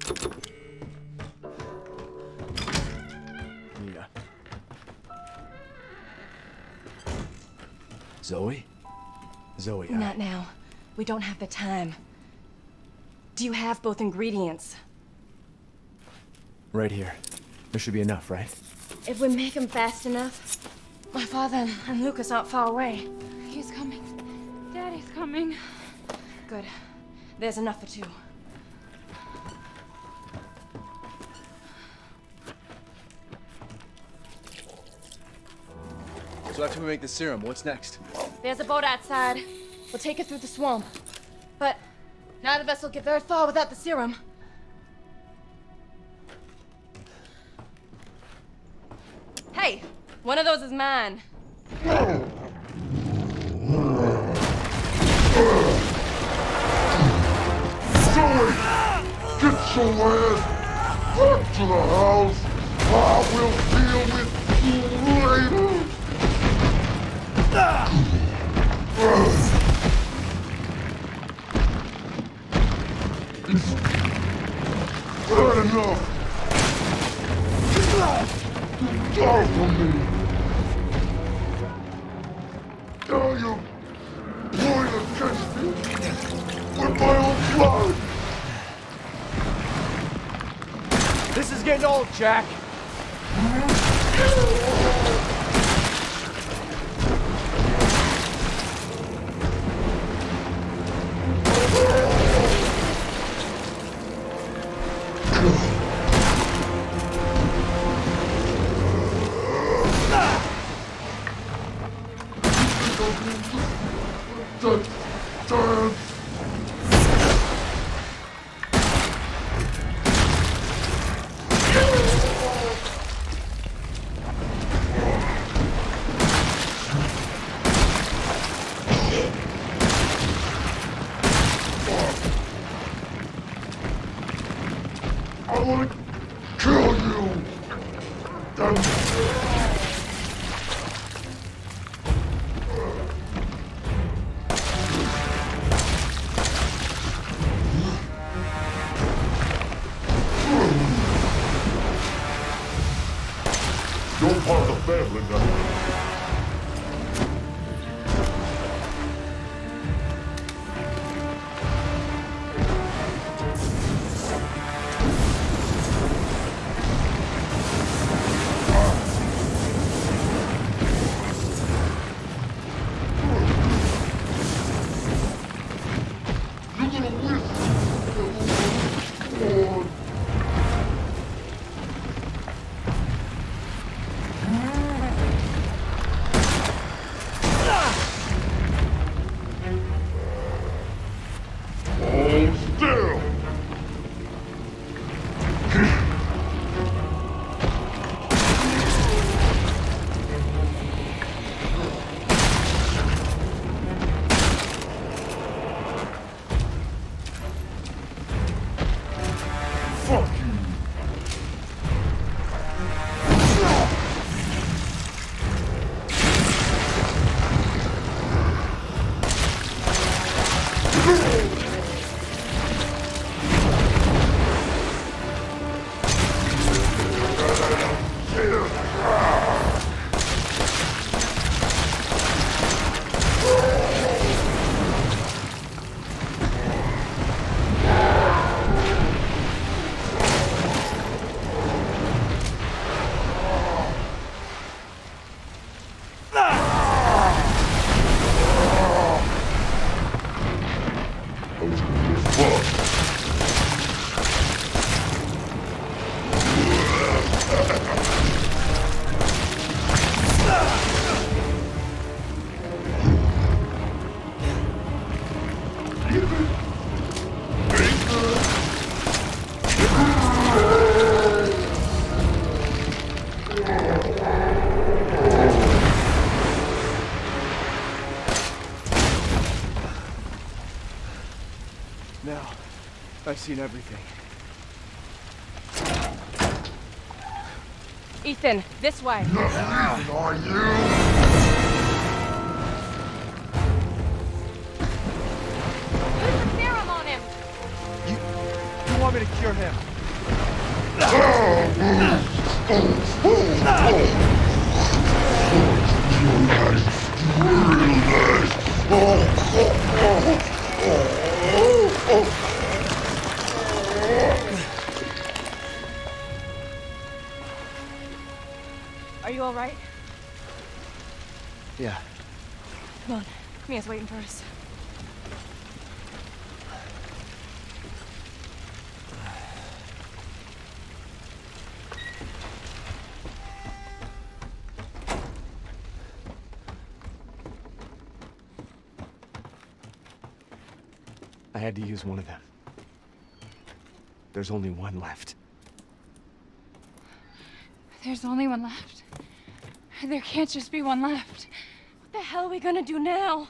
Yeah. Zoe? Zoe, Not now. We don't have the time. Do you have both ingredients? Right here. There should be enough, right? If we make them fast enough, my father and Lucas aren't far away. He's coming. Daddy's coming. Good. There's enough for two. So after we make the serum, what's next? There's a boat outside. We'll take it through the swamp. But neither of us will get very far without the serum. Hey, one of those is mine. Zoe, get your ass back to the house. I will deal with you later. It's bad enough. You die from me. Now you point against me with my own blood. This is getting old, Jack. I want to kill you. You're part of the family now. Now, I've seen everything. Ethan, this way. Are you? Put the serum on him. You want me to cure him? Are you all right? Yeah. Come on. Mia's waiting for us. I had to use one of them. There's only one left. There's only one left. There can't just be one left. What the hell are we gonna do now?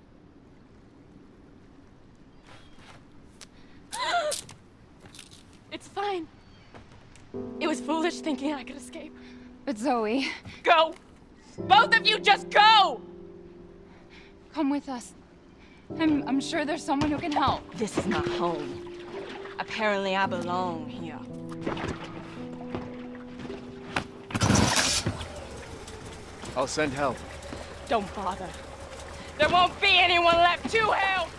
It's fine. It was foolish thinking I could escape. But Zoe... Go! Both of you just go! Come with us. I'm sure there's someone who can help. This is my home. Apparently I belong here. I'll send help. Don't bother. There won't be anyone left to help!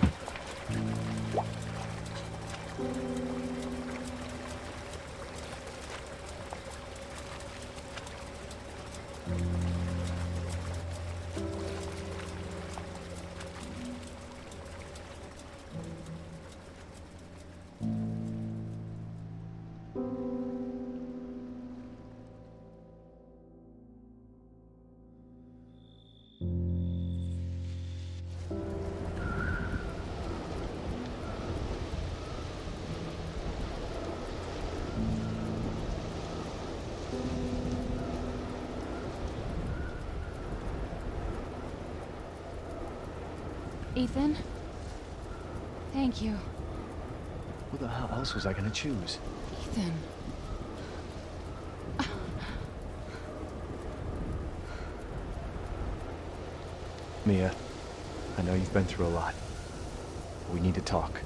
Ethan? Thank you. Who the hell else was I gonna choose? Ethan. Mia, I know you've been through a lot. We need to talk.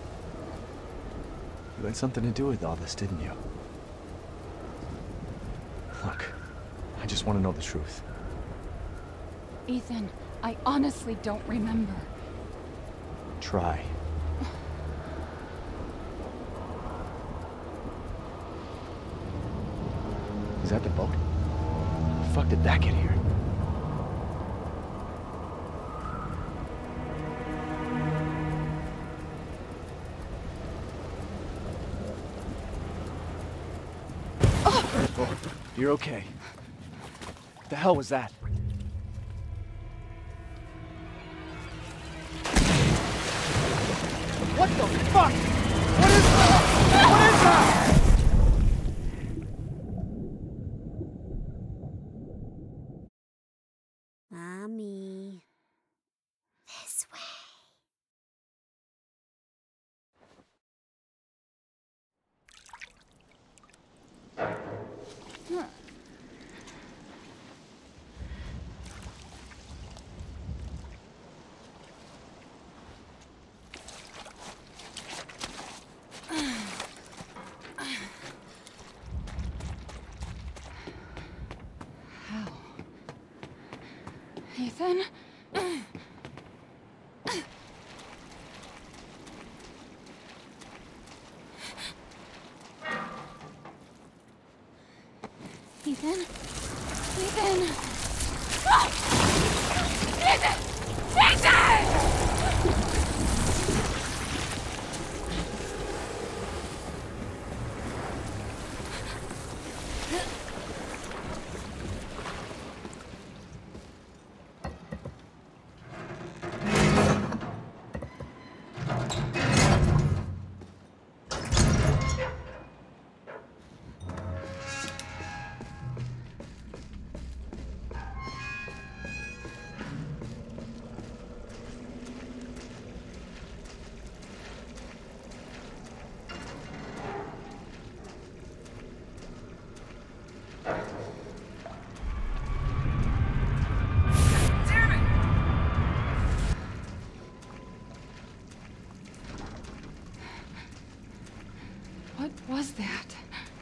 You had something to do with all this, didn't you? Look, I just want to know the truth. Ethan, I honestly don't remember. Try. Is that the boat? How the fuck did that get here? Oh, you're okay. What the hell was that? What the fuck? What is that? What is that? Mommy. This way. Ethan? Ethan? Ethan! Ah! Ethan! Ethan! What was that?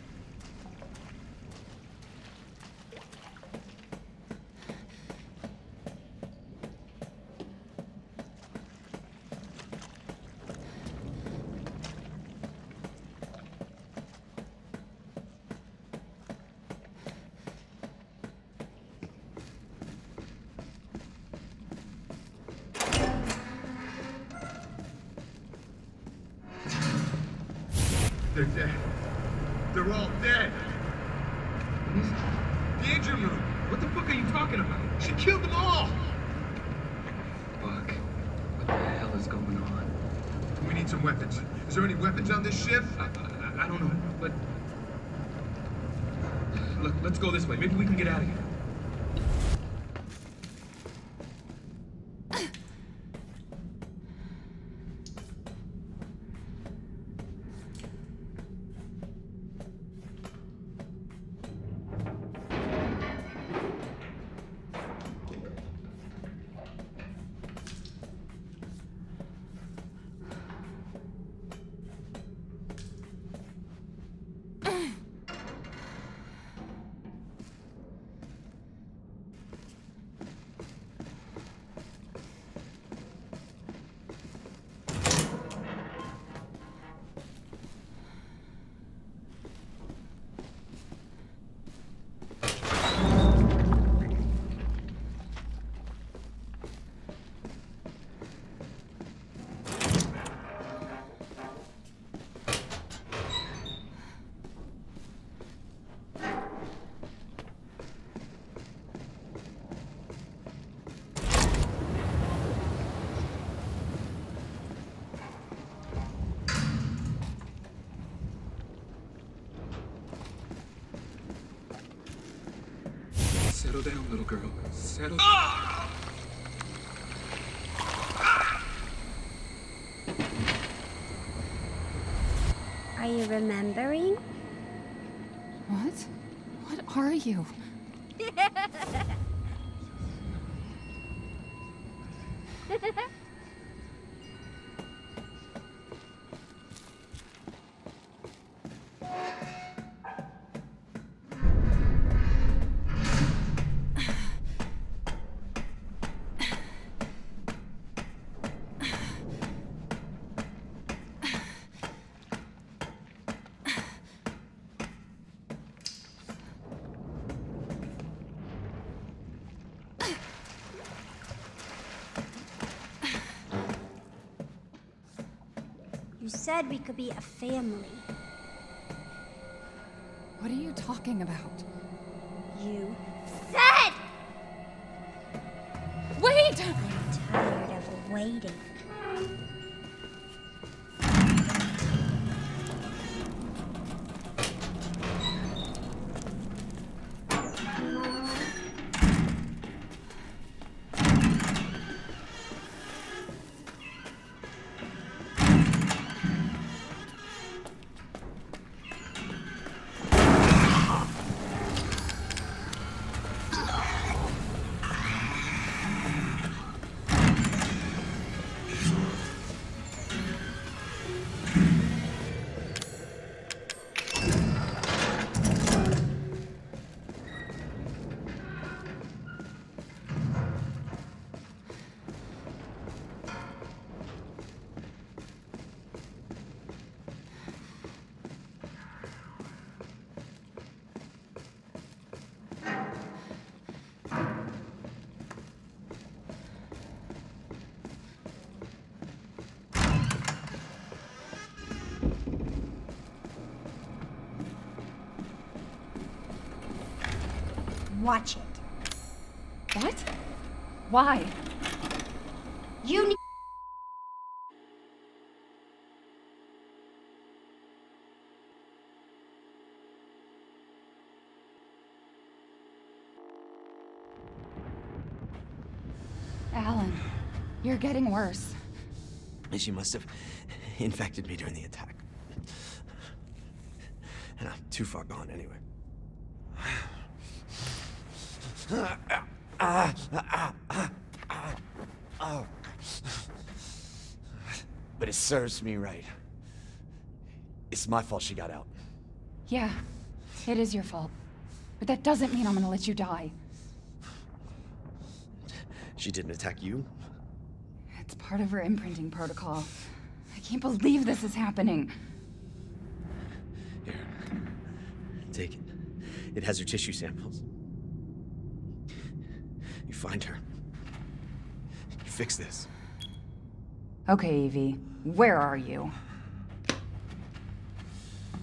They're dead. They're all dead. Danger room. What the fuck are you talking about? She killed them all. Fuck. What the hell is going on? We need some weapons. Is there any weapons on this ship? I don't know, but... Look, let's go this way. Maybe we can get out of here. Settle down, little girl. Settle down. Are you remembering? What? What are you? You said we could be a family. What are you talking about? You said! Wait! I'm tired of waiting. Watch it. What? Why? You need... Alan, you're getting worse. She must have infected me during the attack. And I'm too far gone anyway. But it serves me right. It's my fault she got out. Yeah, it is your fault. But that doesn't mean I'm gonna let you die. She didn't attack you? It's part of her imprinting protocol. I can't believe this is happening. Here. Take it. It has her tissue samples. You find her. You fix this. Okay, Evie. Where are you?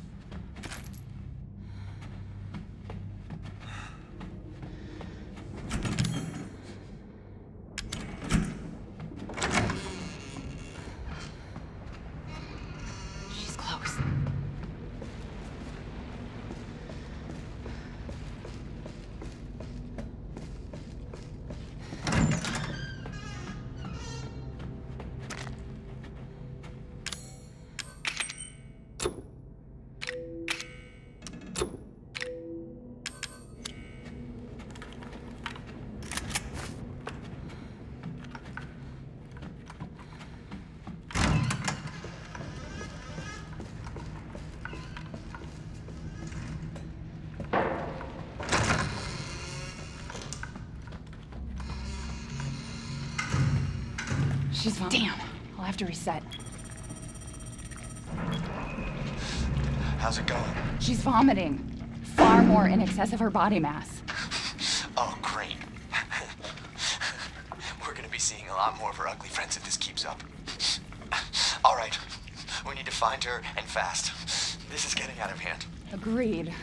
She's fine. Damn, I'll have to reset. How's it going? She's vomiting. Far more in excess of her body mass. Oh, great. We're gonna be seeing a lot more of her ugly friends if this keeps up. All right, we need to find her, and fast. This is getting out of hand. Agreed.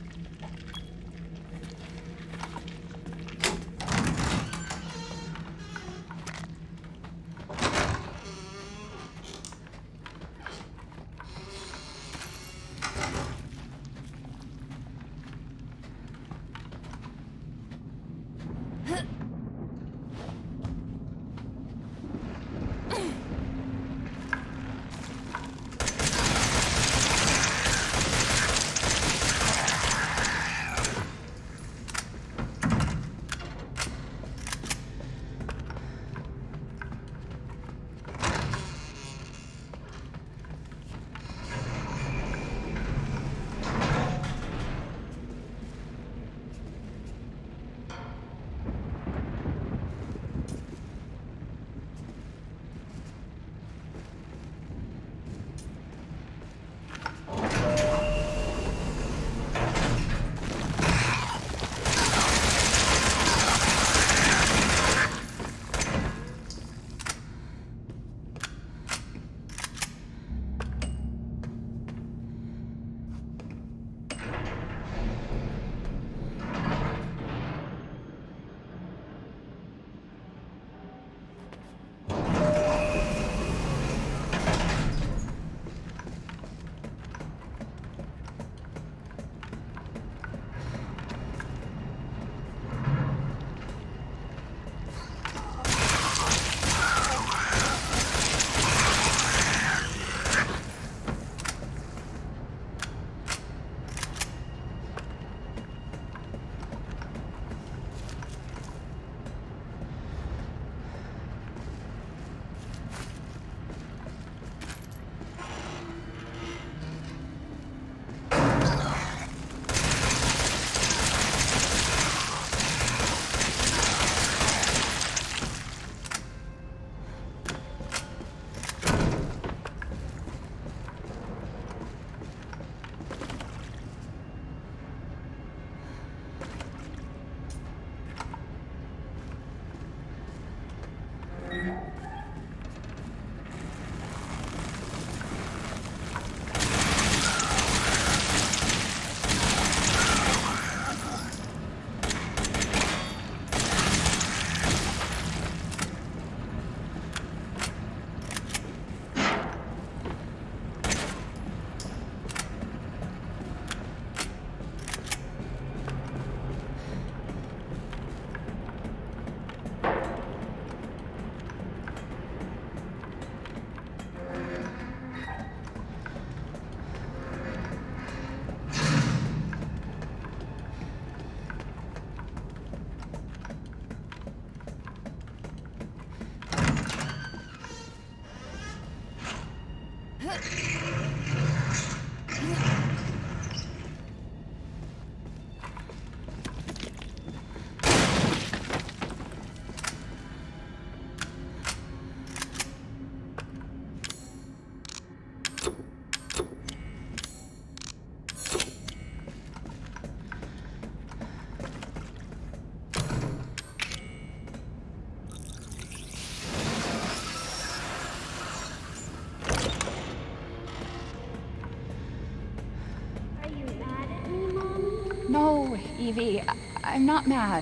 No, Evie, I'm not mad.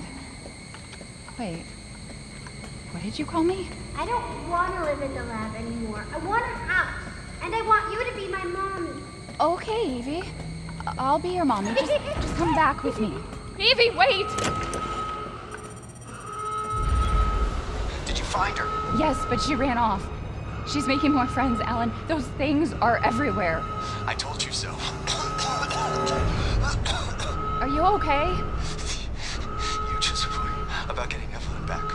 Wait, what did you call me? I don't want to live in the lab anymore. I want an house, and I want you to be my mommy. Okay, Evie. I'll be your mommy. Just come back with me. Evie, wait! Did you find her? Yes, but she ran off. She's making more friends, Alan. Those things are everywhere. I told you so. Are you okay? You just worry about getting Evelyn back.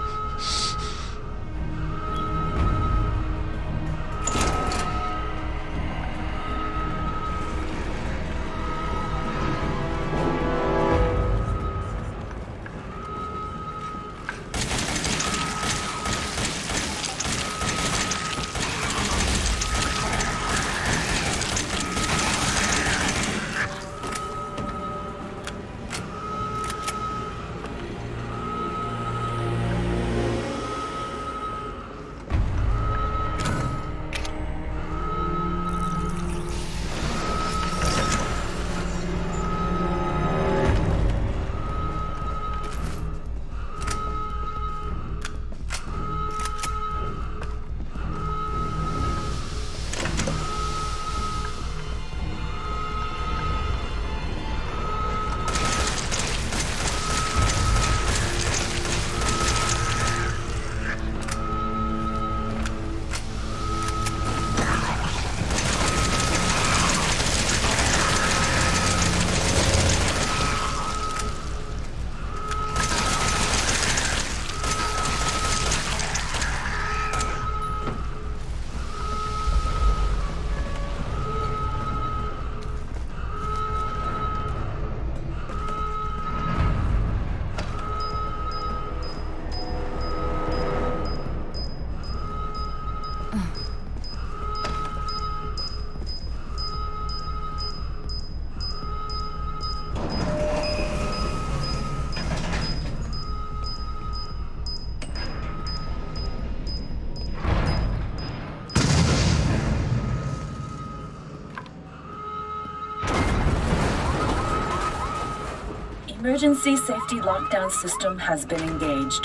Emergency safety lockdown system has been engaged.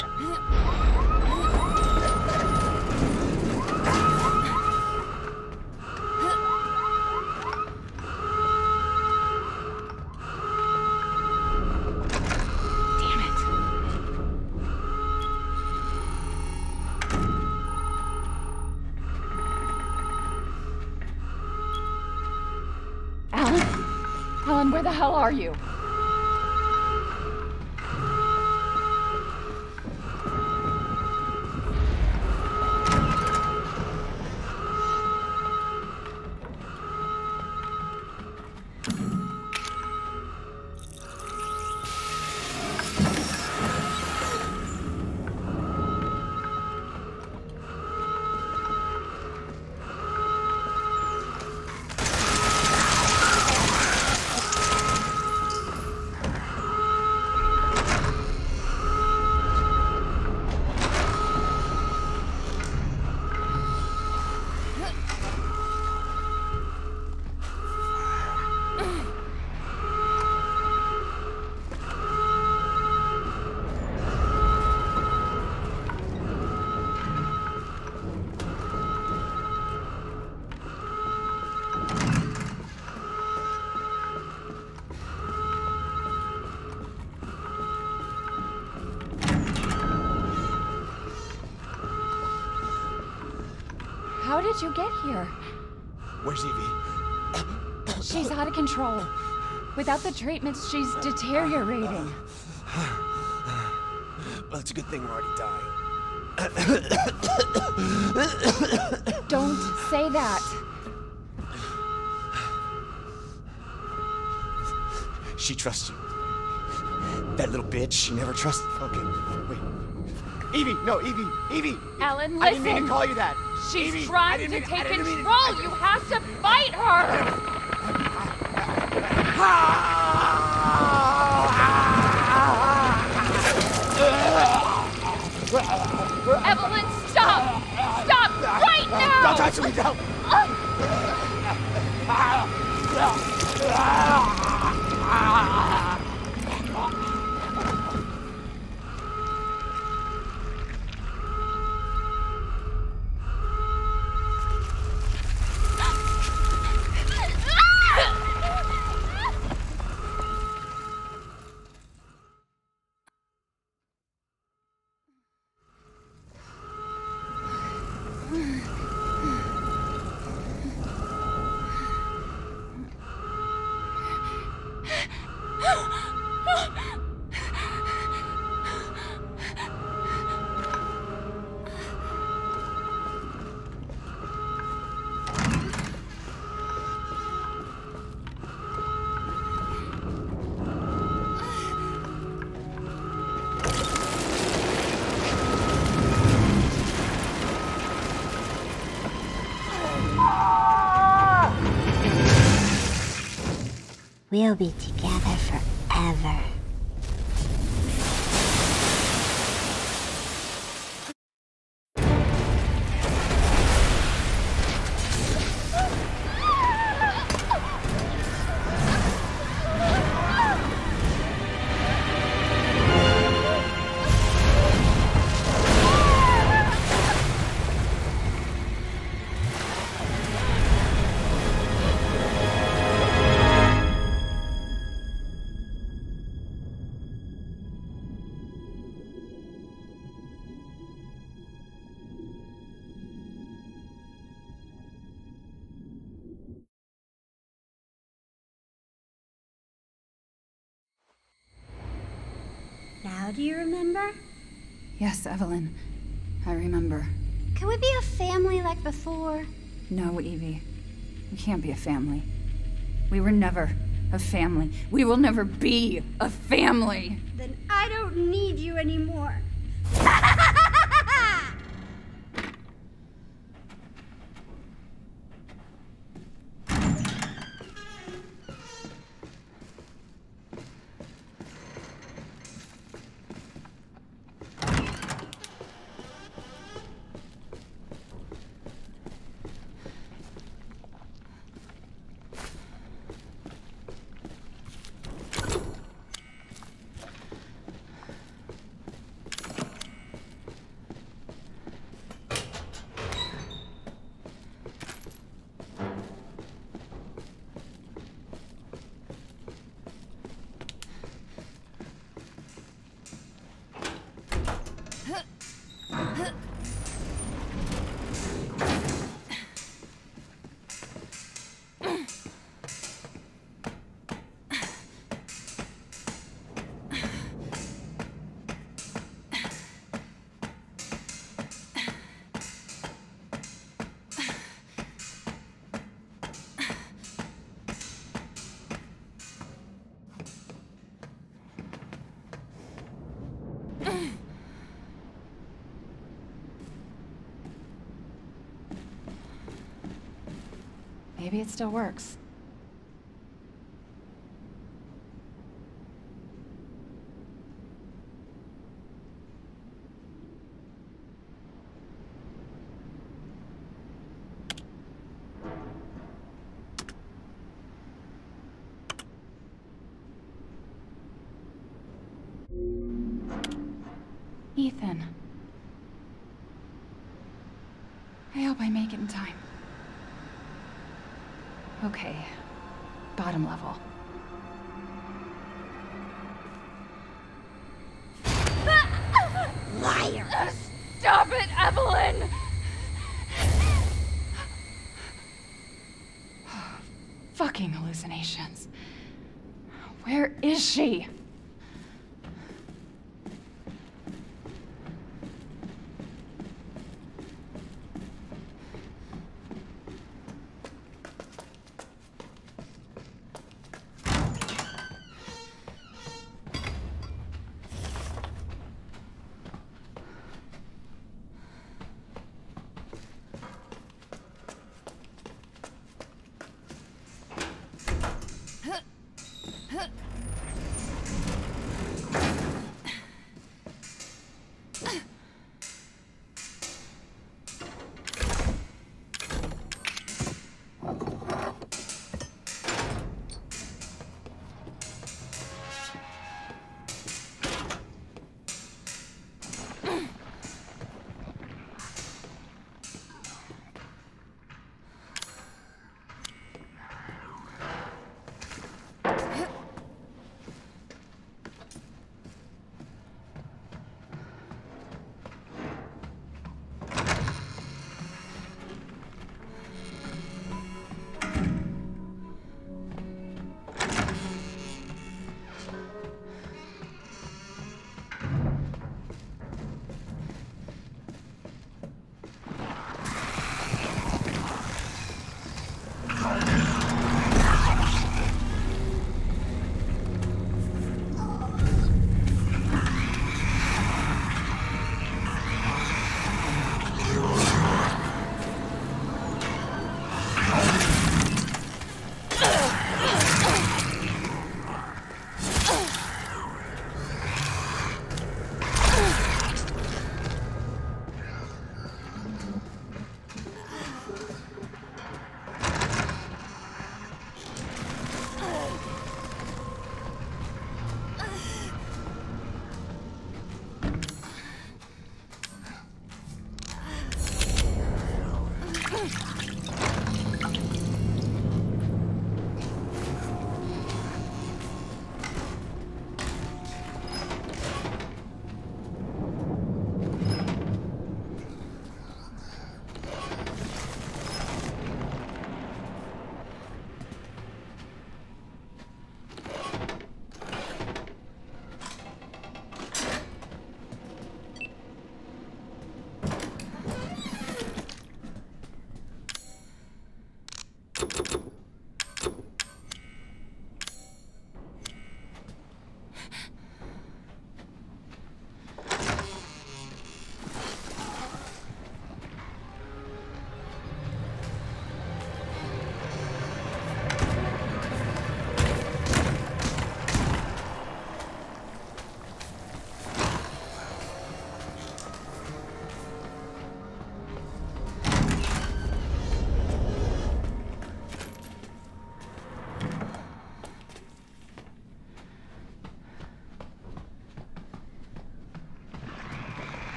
Alan, where the hell are you? How did you get here? Where's Evie? She's out of control. Without the treatments, she's deteriorating. Well, it's a good thing we're already dying. Don't say that. She trusts you. That little bitch, she never trusted. Okay, wait. Evie, no, Evie. Alan, listen. I didn't mean to call you that. She's Evie, trying to take control. You have to fight her. Evelyn, stop! Stop right now! Don't touch me, don't! We'll be together forever. Now do you remember? Yes, Evelyn. I remember. Can we be a family like before? No, Evie. We can't be a family. We were never a family. We will never be a family. Then I don't need you anymore. Maybe it still works. Ethan. I hope I make it in time. Okay. Bottom level. Liar! Stop it, Evelyn! Fucking hallucinations. Where is she?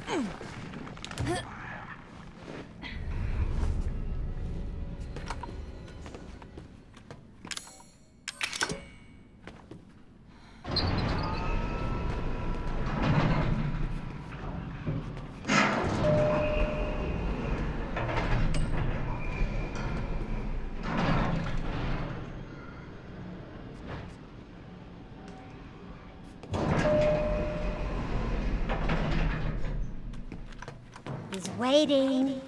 He's waiting.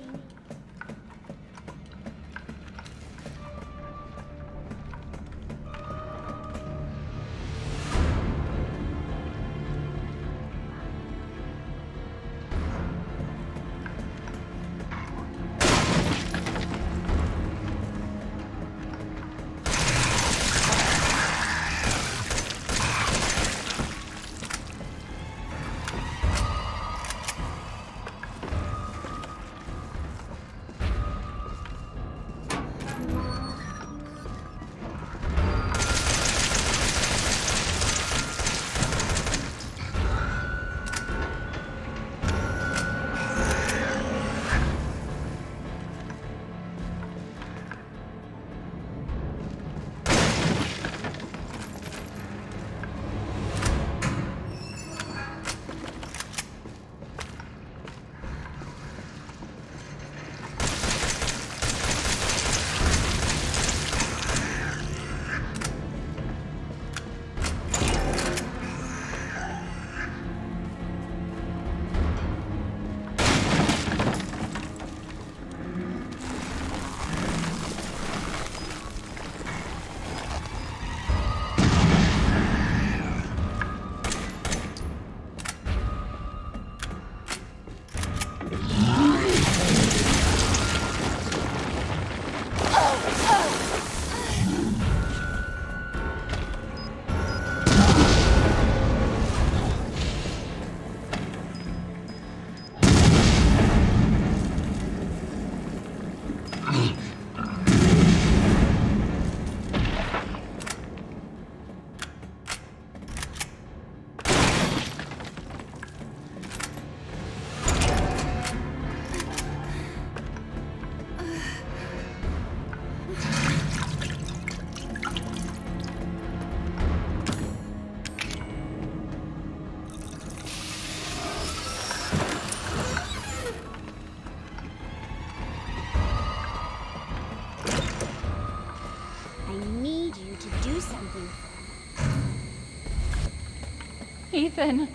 Ethan.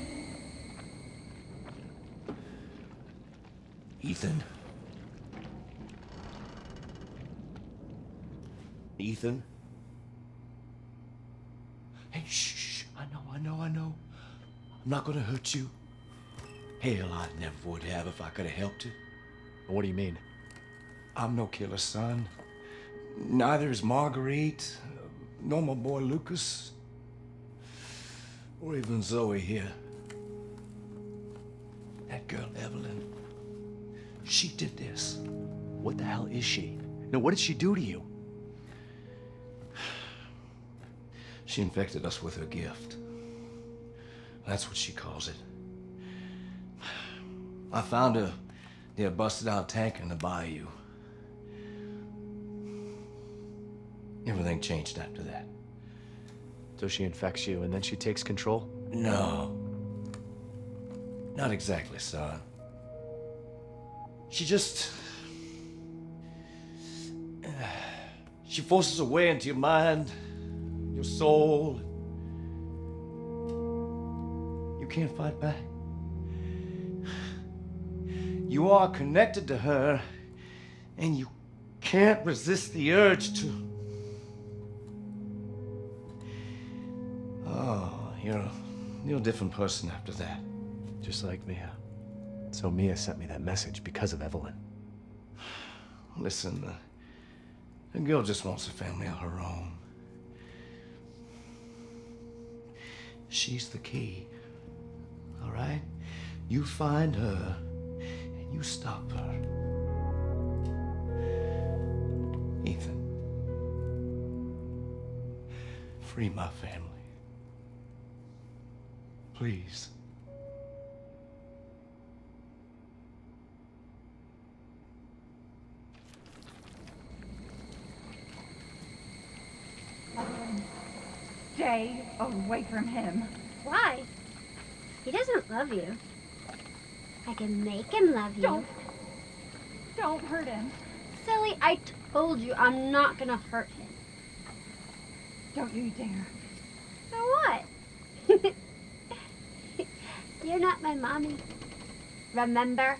Ethan? Ethan? Hey, shh, I know. I'm not gonna hurt you. Hell, I never would have if I could have helped you. What do you mean? I'm no killer, son. Neither is Marguerite, nor my boy Lucas, or even Zoe here. That girl, Evelyn, she did this. What the hell is she? No, what did she do to you? She infected us with her gift. That's what she calls it. I found her near a busted out tank in the bayou. Everything changed after that. So she infects you and then she takes control? No. Not exactly, son. She just... she forces her way into your mind, your soul. You can't fight back. You are connected to her, and you can't resist the urge to... Oh, you're a different person after that. Just like Mia. So Mia sent me that message because of Evelyn. Listen, the girl just wants a family of her own. She's the key, all right? You find her, and you stop her. Ethan, free my family. Please. Stay away from him. Why? He doesn't love you. I can make him love you. Don't hurt him. Silly, I told you I'm not gonna hurt him. Don't you dare. So what? You're not my mommy. Remember?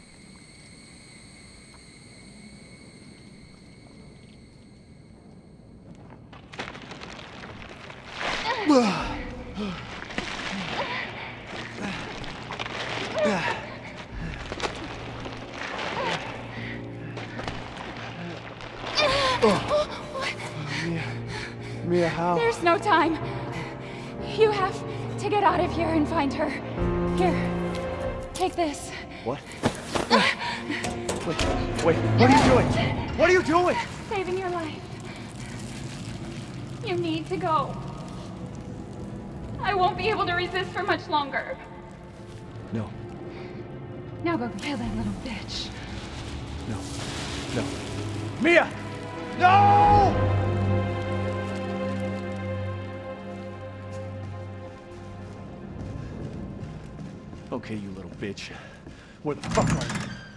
Mia, how? There's no time. You have to get out of here and find her. Here, take this. What? Wait, what are you doing? What are you doing? Saving your life. You need to go. I won't be able to resist for much longer. No. Now go kill that little bitch. No. Mia! No! Okay, you little bitch. Where the fuck are you?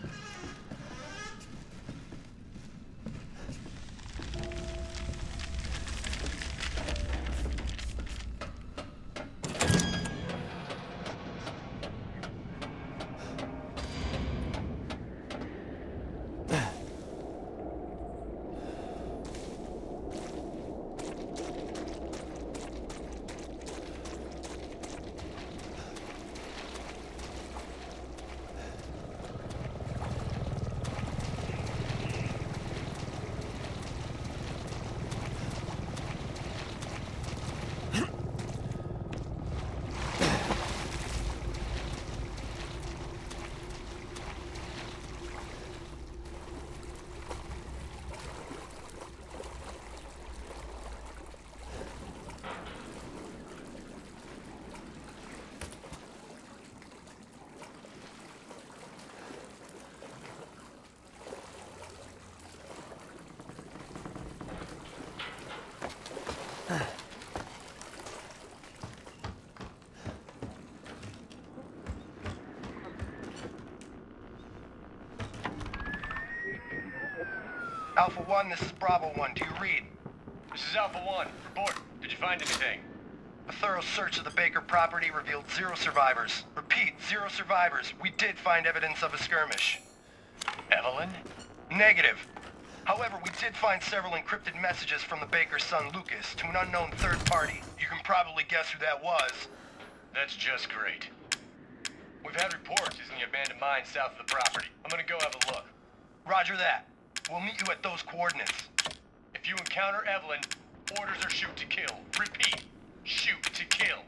Alpha 1, this is Bravo 1. Do you read? This is Alpha 1. Report. Did you find anything? A thorough search of the Baker property revealed 0 survivors. Repeat, 0 survivors. We did find evidence of a skirmish. Evelyn? Negative. However, we did find several encrypted messages from the Baker's son Lucas to an unknown third party. You can probably guess who that was. That's just great. We've had reports using the abandoned mine south of the property. I'm gonna go have a look. Roger that. We'll meet you at those coordinates. If you encounter Evelyn, orders are shoot to kill. Repeat, shoot to kill.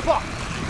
Fuck!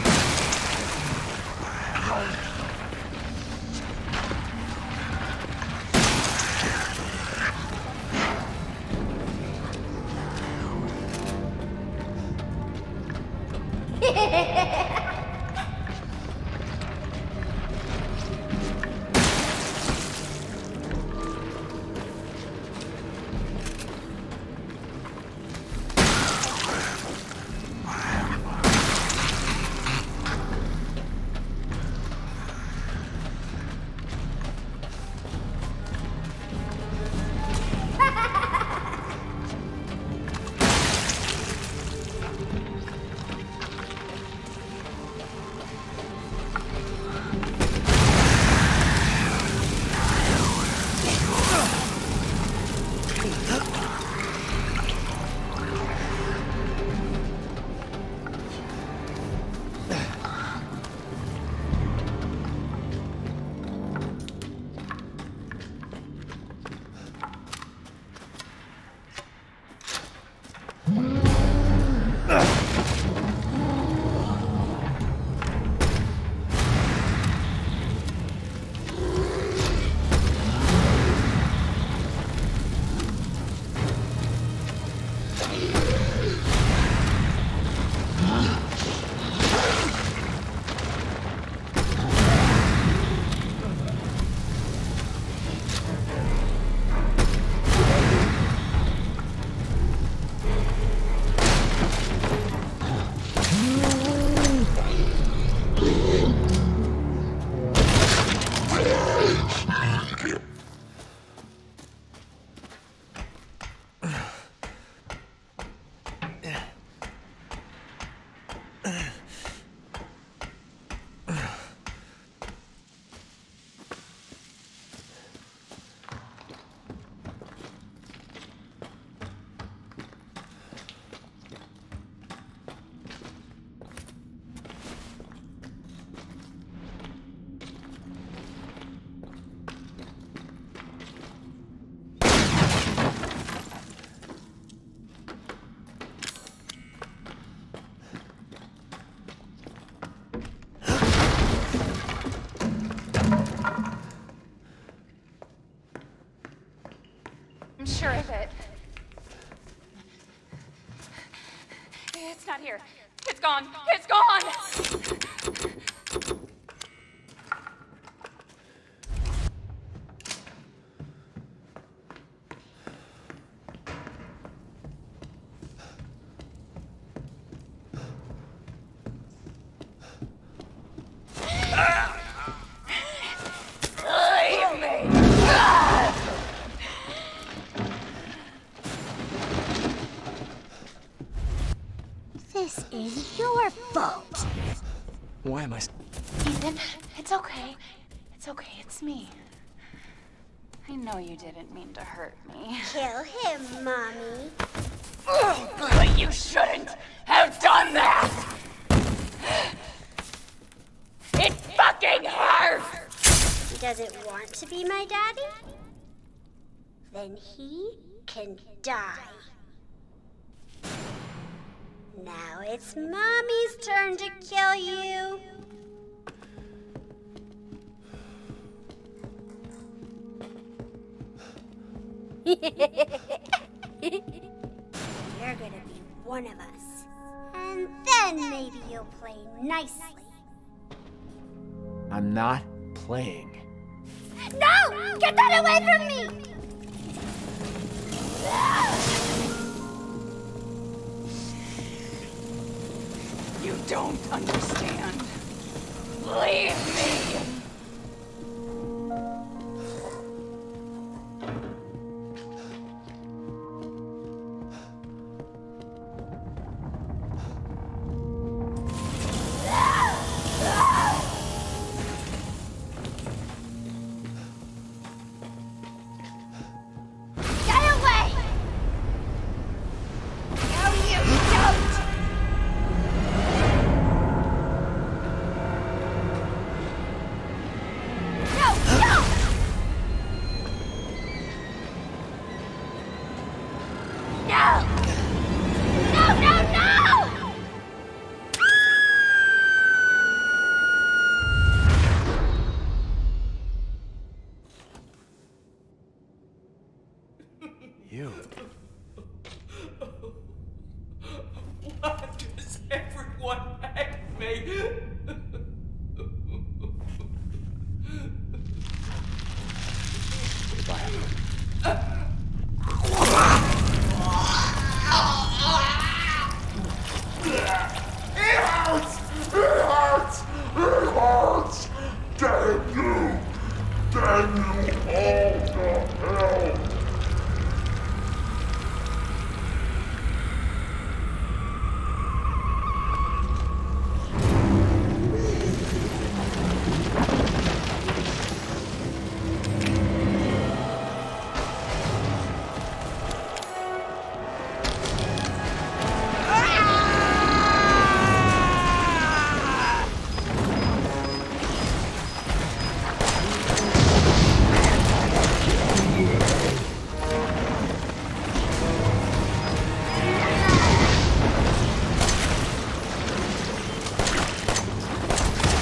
I'm sure of it. It's not here. It's gone. It's gone! This is your fault. Why am I... Ethan, it's okay. It's okay, it's me. I know you didn't mean to hurt me. Kill him, Mommy. But you shouldn't have done that! It fucking hurts! He doesn't want to be my daddy? Then he can die. Now it's Mommy's turn to kill you. You're gonna be one of us. And then maybe you'll play nicely. I'm not playing. No! Get that away from me! You don't understand. Leave me!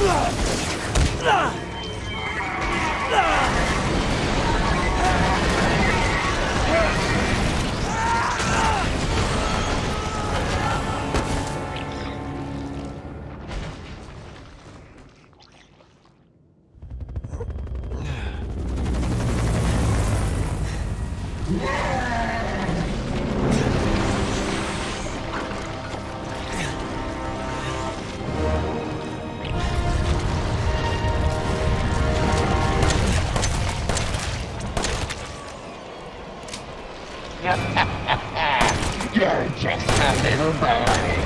You're just a little boy.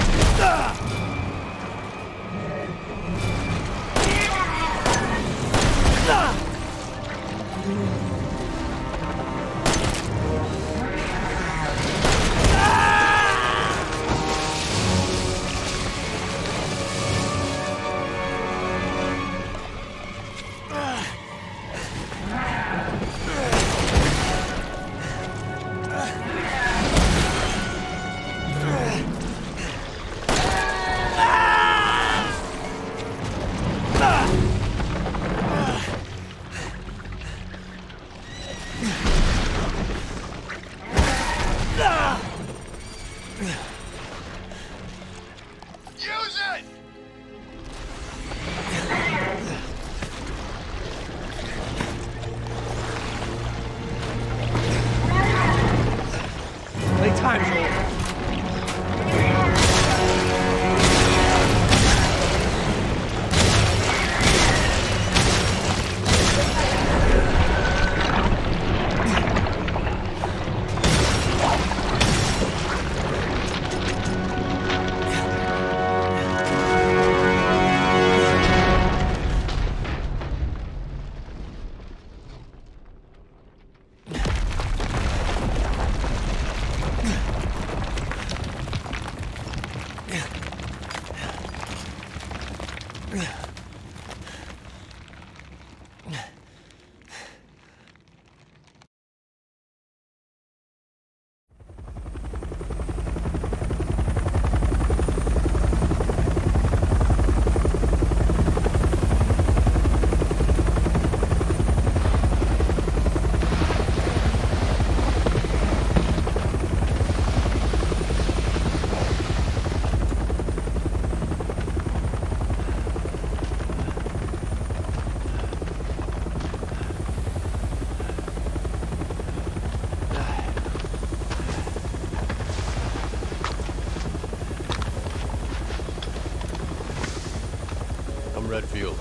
Redfield.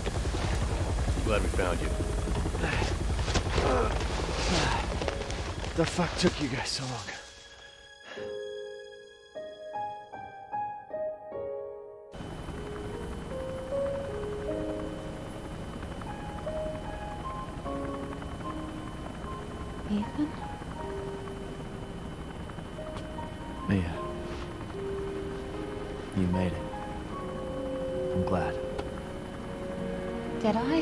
Glad we found you. The fuck took you guys so long? Ethan? Mia. You made it. I'm glad. Did I?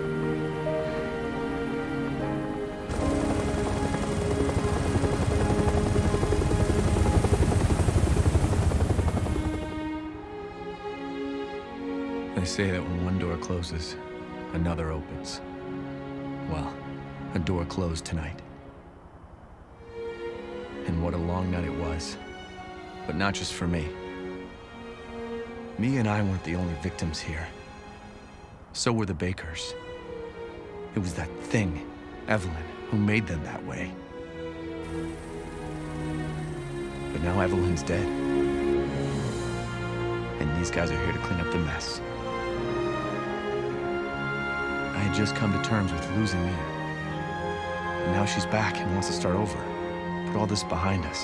They say that when one door closes, another opens. Well, a door closed tonight. And what a long night it was. But not just for me. Mia and I weren't the only victims here. So were the Bakers. It was that thing, Evelyn, who made them that way. But now Evelyn's dead. And these guys are here to clean up the mess. I had just come to terms with losing Mia. And now she's back and wants to start over. Put all this behind us.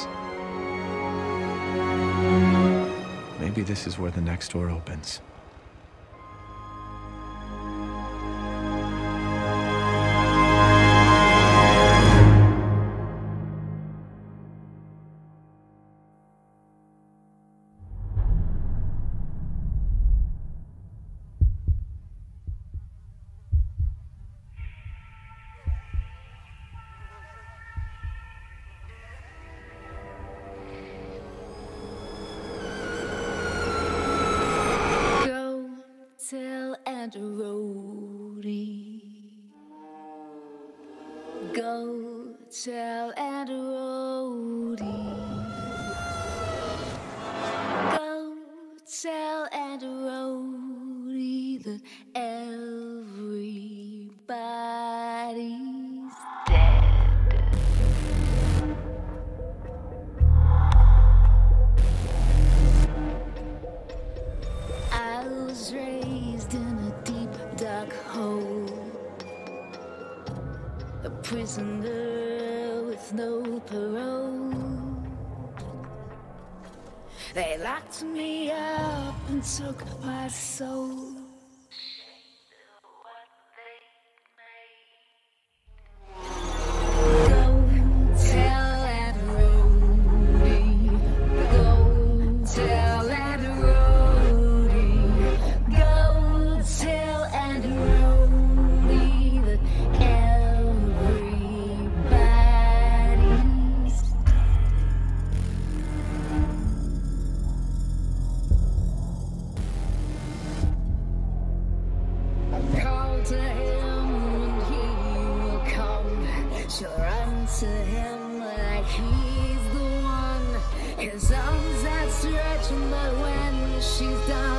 Maybe this is where the next door opens. and roadie. Go tell and roadie. Go tell and roadie that everybody's dead. I was raised in a deep dark hole, a prisoner with no parole. They locked me up and took my soul. Go tell and roadie. Go tell and roadie. Go tell and roadie that everybody's. Call to him and he will come. She'll run to him like he's the one. His arms outstretched, but when she's done,